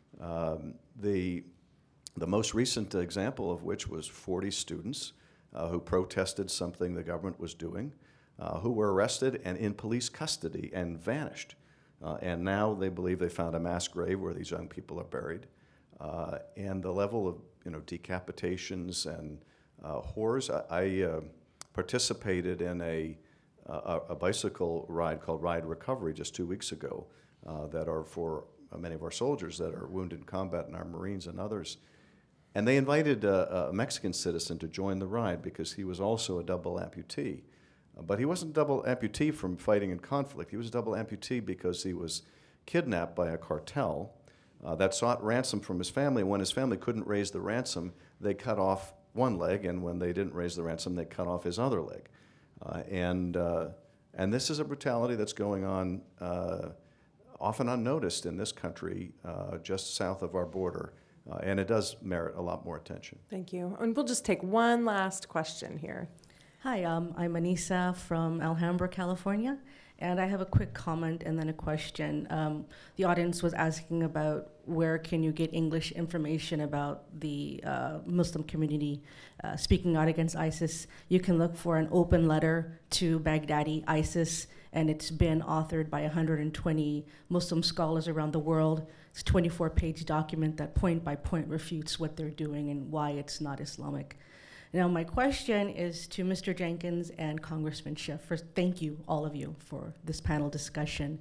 The most recent example of which was 40 students who protested something the government was doing, who were arrested and in police custody and vanished. And now they believe they found a mass grave where these young people are buried. And the level of decapitations and horrors. I participated in a bicycle ride called Ride Recovery just 2 weeks ago that are for many of our soldiers that are wounded in combat and our Marines and others. And they invited a Mexican citizen to join the ride because he was also a double amputee. But he wasn't a double amputee from fighting in conflict. He was a double amputee because he was kidnapped by a cartel that sought ransom from his family. When his family couldn't raise the ransom, they cut off one leg, and when they didn't raise the ransom, they cut off his other leg. And this is a brutality that's going on often unnoticed in this country just south of our border. And it does merit a lot more attention. Thank you. And we'll just take one last question here. Hi, I'm Anissa from Alhambra, California, and I have a quick comment and then a question. The audience was asking about where can you get English information about the Muslim community speaking out against ISIS. You can look for an open letter to Baghdadi ISIS, and it's been authored by 120 Muslim scholars around the world. It's a 24-page document that point by point refutes what they're doing and why it's not Islamic. Now, my question is to Mr. Jenkins and Congressman Schiff. First, thank you, all of you, for this panel discussion.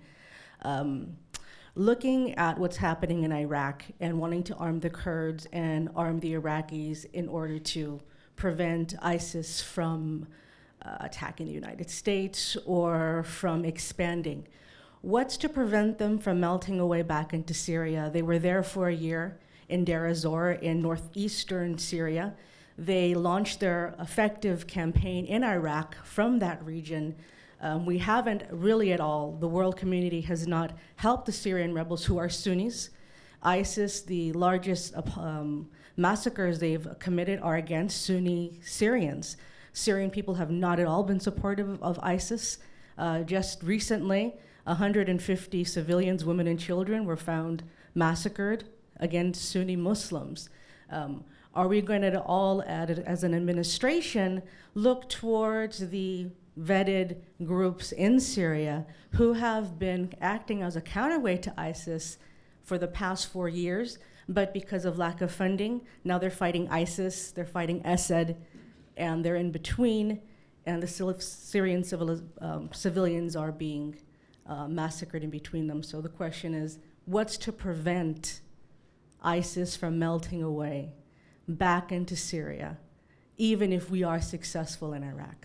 Looking at what's happening in Iraq and wanting to arm the Kurds and arm the Iraqis in order to prevent ISIS from attacking the United States or from expanding, what's to prevent them from melting away back into Syria? They were there for a year in Deir ez-Zor in northeastern Syria. They launched their effective campaign in Iraq from that region. We haven't really at all, the world community has not helped the Syrian rebels who are Sunnis. ISIS, the largest massacres they've committed are against Sunni Syrians. Syrian people have not at all been supportive of ISIS. Just recently, 150 civilians, women and children, were found massacred against Sunni Muslims. Are we going to all, as an administration, look towards the vetted groups in Syria who have been acting as a counterweight to ISIS for the past 4 years, but because of lack of funding, now they're fighting ISIS, they're fighting Assad, and they're in between, and the Syrian civilians are being massacred in between them. So the question is, what's to prevent ISIS from melting away back into Syria, even if we are successful in Iraq?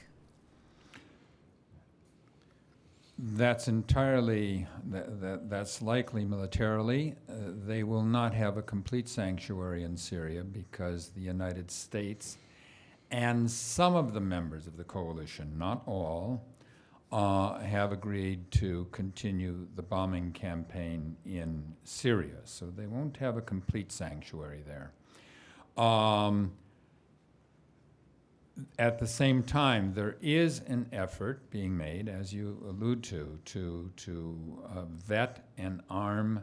That's entirely, that's likely militarily. They will not have a complete sanctuary in Syria because the United States and some of the members of the coalition, not all, have agreed to continue the bombing campaign in Syria. So they won't have a complete sanctuary there. At the same time, there is an effort being made, as you allude to vet and arm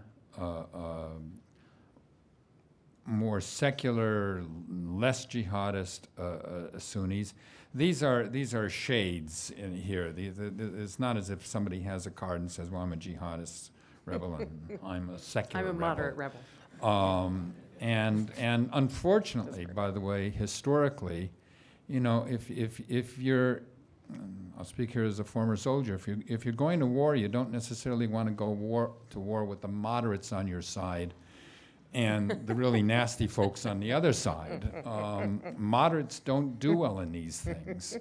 more secular, less jihadist Sunnis. These are shades in here. It's not as if somebody has a card and says, "Well, I'm a jihadist rebel and I'm a secular I'm a moderate rebel." And unfortunately, by the way, historically, you know, if you're, I'll speak here as a former soldier, if you're going to war, you don't necessarily want to go to war with the moderates on your side and the really nasty folks on the other side. Moderates don't do well in these things.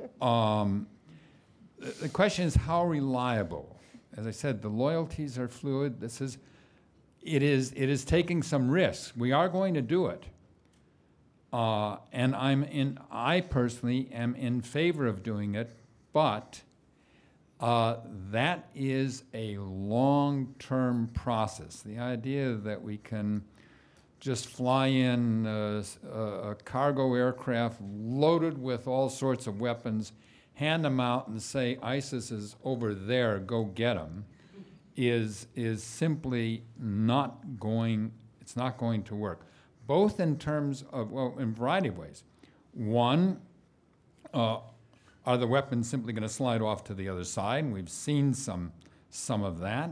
The question is how reliable. As I said, the loyalties are fluid. It is taking some risks. We are going to do it. And I personally am in favor of doing it, but that is a long-term process. The idea that we can just fly in a cargo aircraft loaded with all sorts of weapons, hand them out and say, ISIS is over there, go get them, is simply not going, it's not going to work. Both in terms of, well, in a variety of ways. One, are the weapons simply going to slide off to the other side? And we've seen some of that.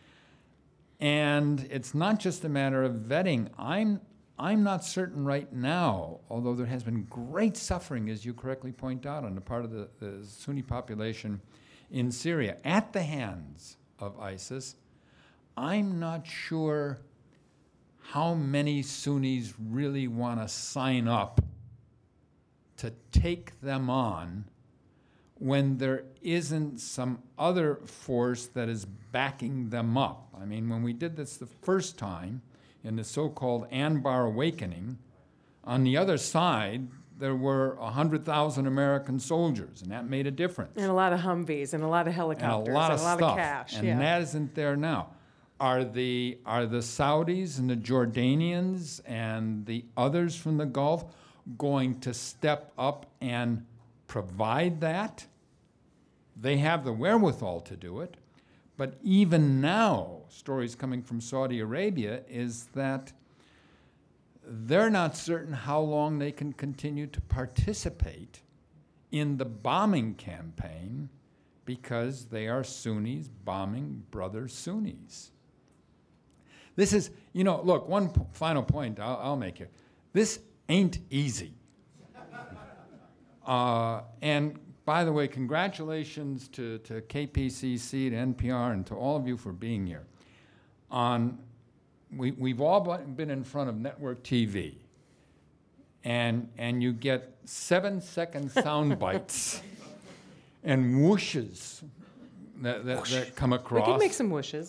And it's not just a matter of vetting. I'm not certain right now, although there has been great suffering, as you correctly point out, on the part of the Sunni population in Syria at the hands of ISIS. I'm not sure how many Sunnis really want to sign up to take them on when there isn't some other force that is backing them up. I mean, when we did this the first time in the so-called Anbar Awakening, on the other side, there were 100,000 American soldiers, and that made a difference. And a lot of Humvees, and a lot of helicopters, and a lot of stuff, cash. and that isn't there now. Are the Saudis and the Jordanians and the others from the Gulf going to step up and provide that? They have the wherewithal to do it. But even now, stories coming from Saudi Arabia is that they're not certain how long they can continue to participate in the bombing campaign because they are Sunnis bombing brother Sunnis. This is, you know, look, one final point I'll make here. This ain't easy. And by the way, congratulations to KPCC, to NPR, and to all of you for being here. We've all been in front of network TV, and you get 7-second sound bites and whooshes that come across. We can make some whooshes.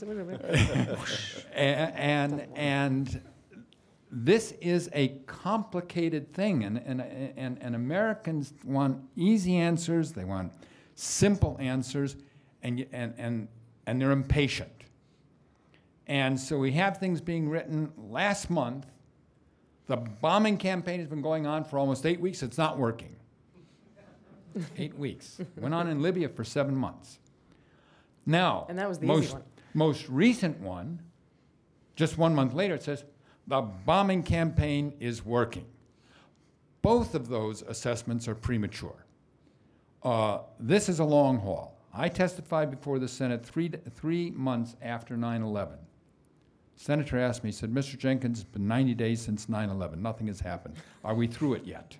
and this is a complicated thing, and Americans want easy answers. They want simple answers, and they're impatient. And so we have things being written. Last month, the bombing campaign has been going on for almost 8 weeks. It's not working. 8 weeks. Went on in Libya for 7 months. Now, And that was the easy one. most recent one, just 1 month later, it says, the bombing campaign is working. Both of those assessments are premature. This is a long haul. I testified before the Senate 3 months after 9/11. Senator asked me, he said, Mr. Jenkins, it's been 90 days since 9/11. Nothing has happened. Are we through it yet?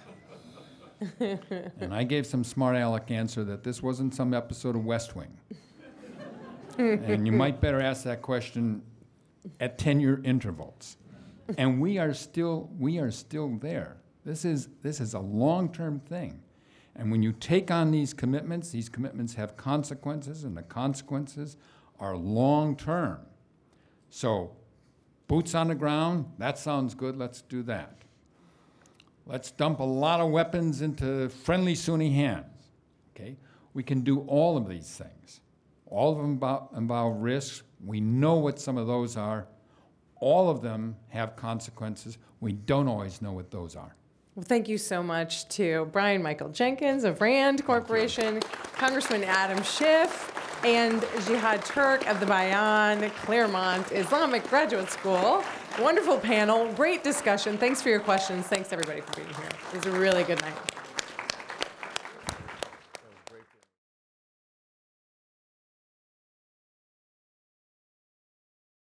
And I gave some smart aleck answer that this wasn't some episode of West Wing. And you might better ask that question at 10-year intervals. And we are still there. This is a long-term thing. And when you take on these commitments have consequences, and the consequences are long-term. So, boots on the ground, that sounds good, let's do that. Let's dump a lot of weapons into friendly Sunni hands, okay? We can do all of these things. All of them involve risks. We know what some of those are. All of them have consequences. We don't always know what those are. Well, thank you so much to Brian Michael Jenkins of RAND Corporation, Congressman Adam Schiff, and Jihad Turk of the Bayan Claremont Islamic Graduate School. Wonderful panel, great discussion. Thanks for your questions. Thanks everybody for being here. It was a really good night.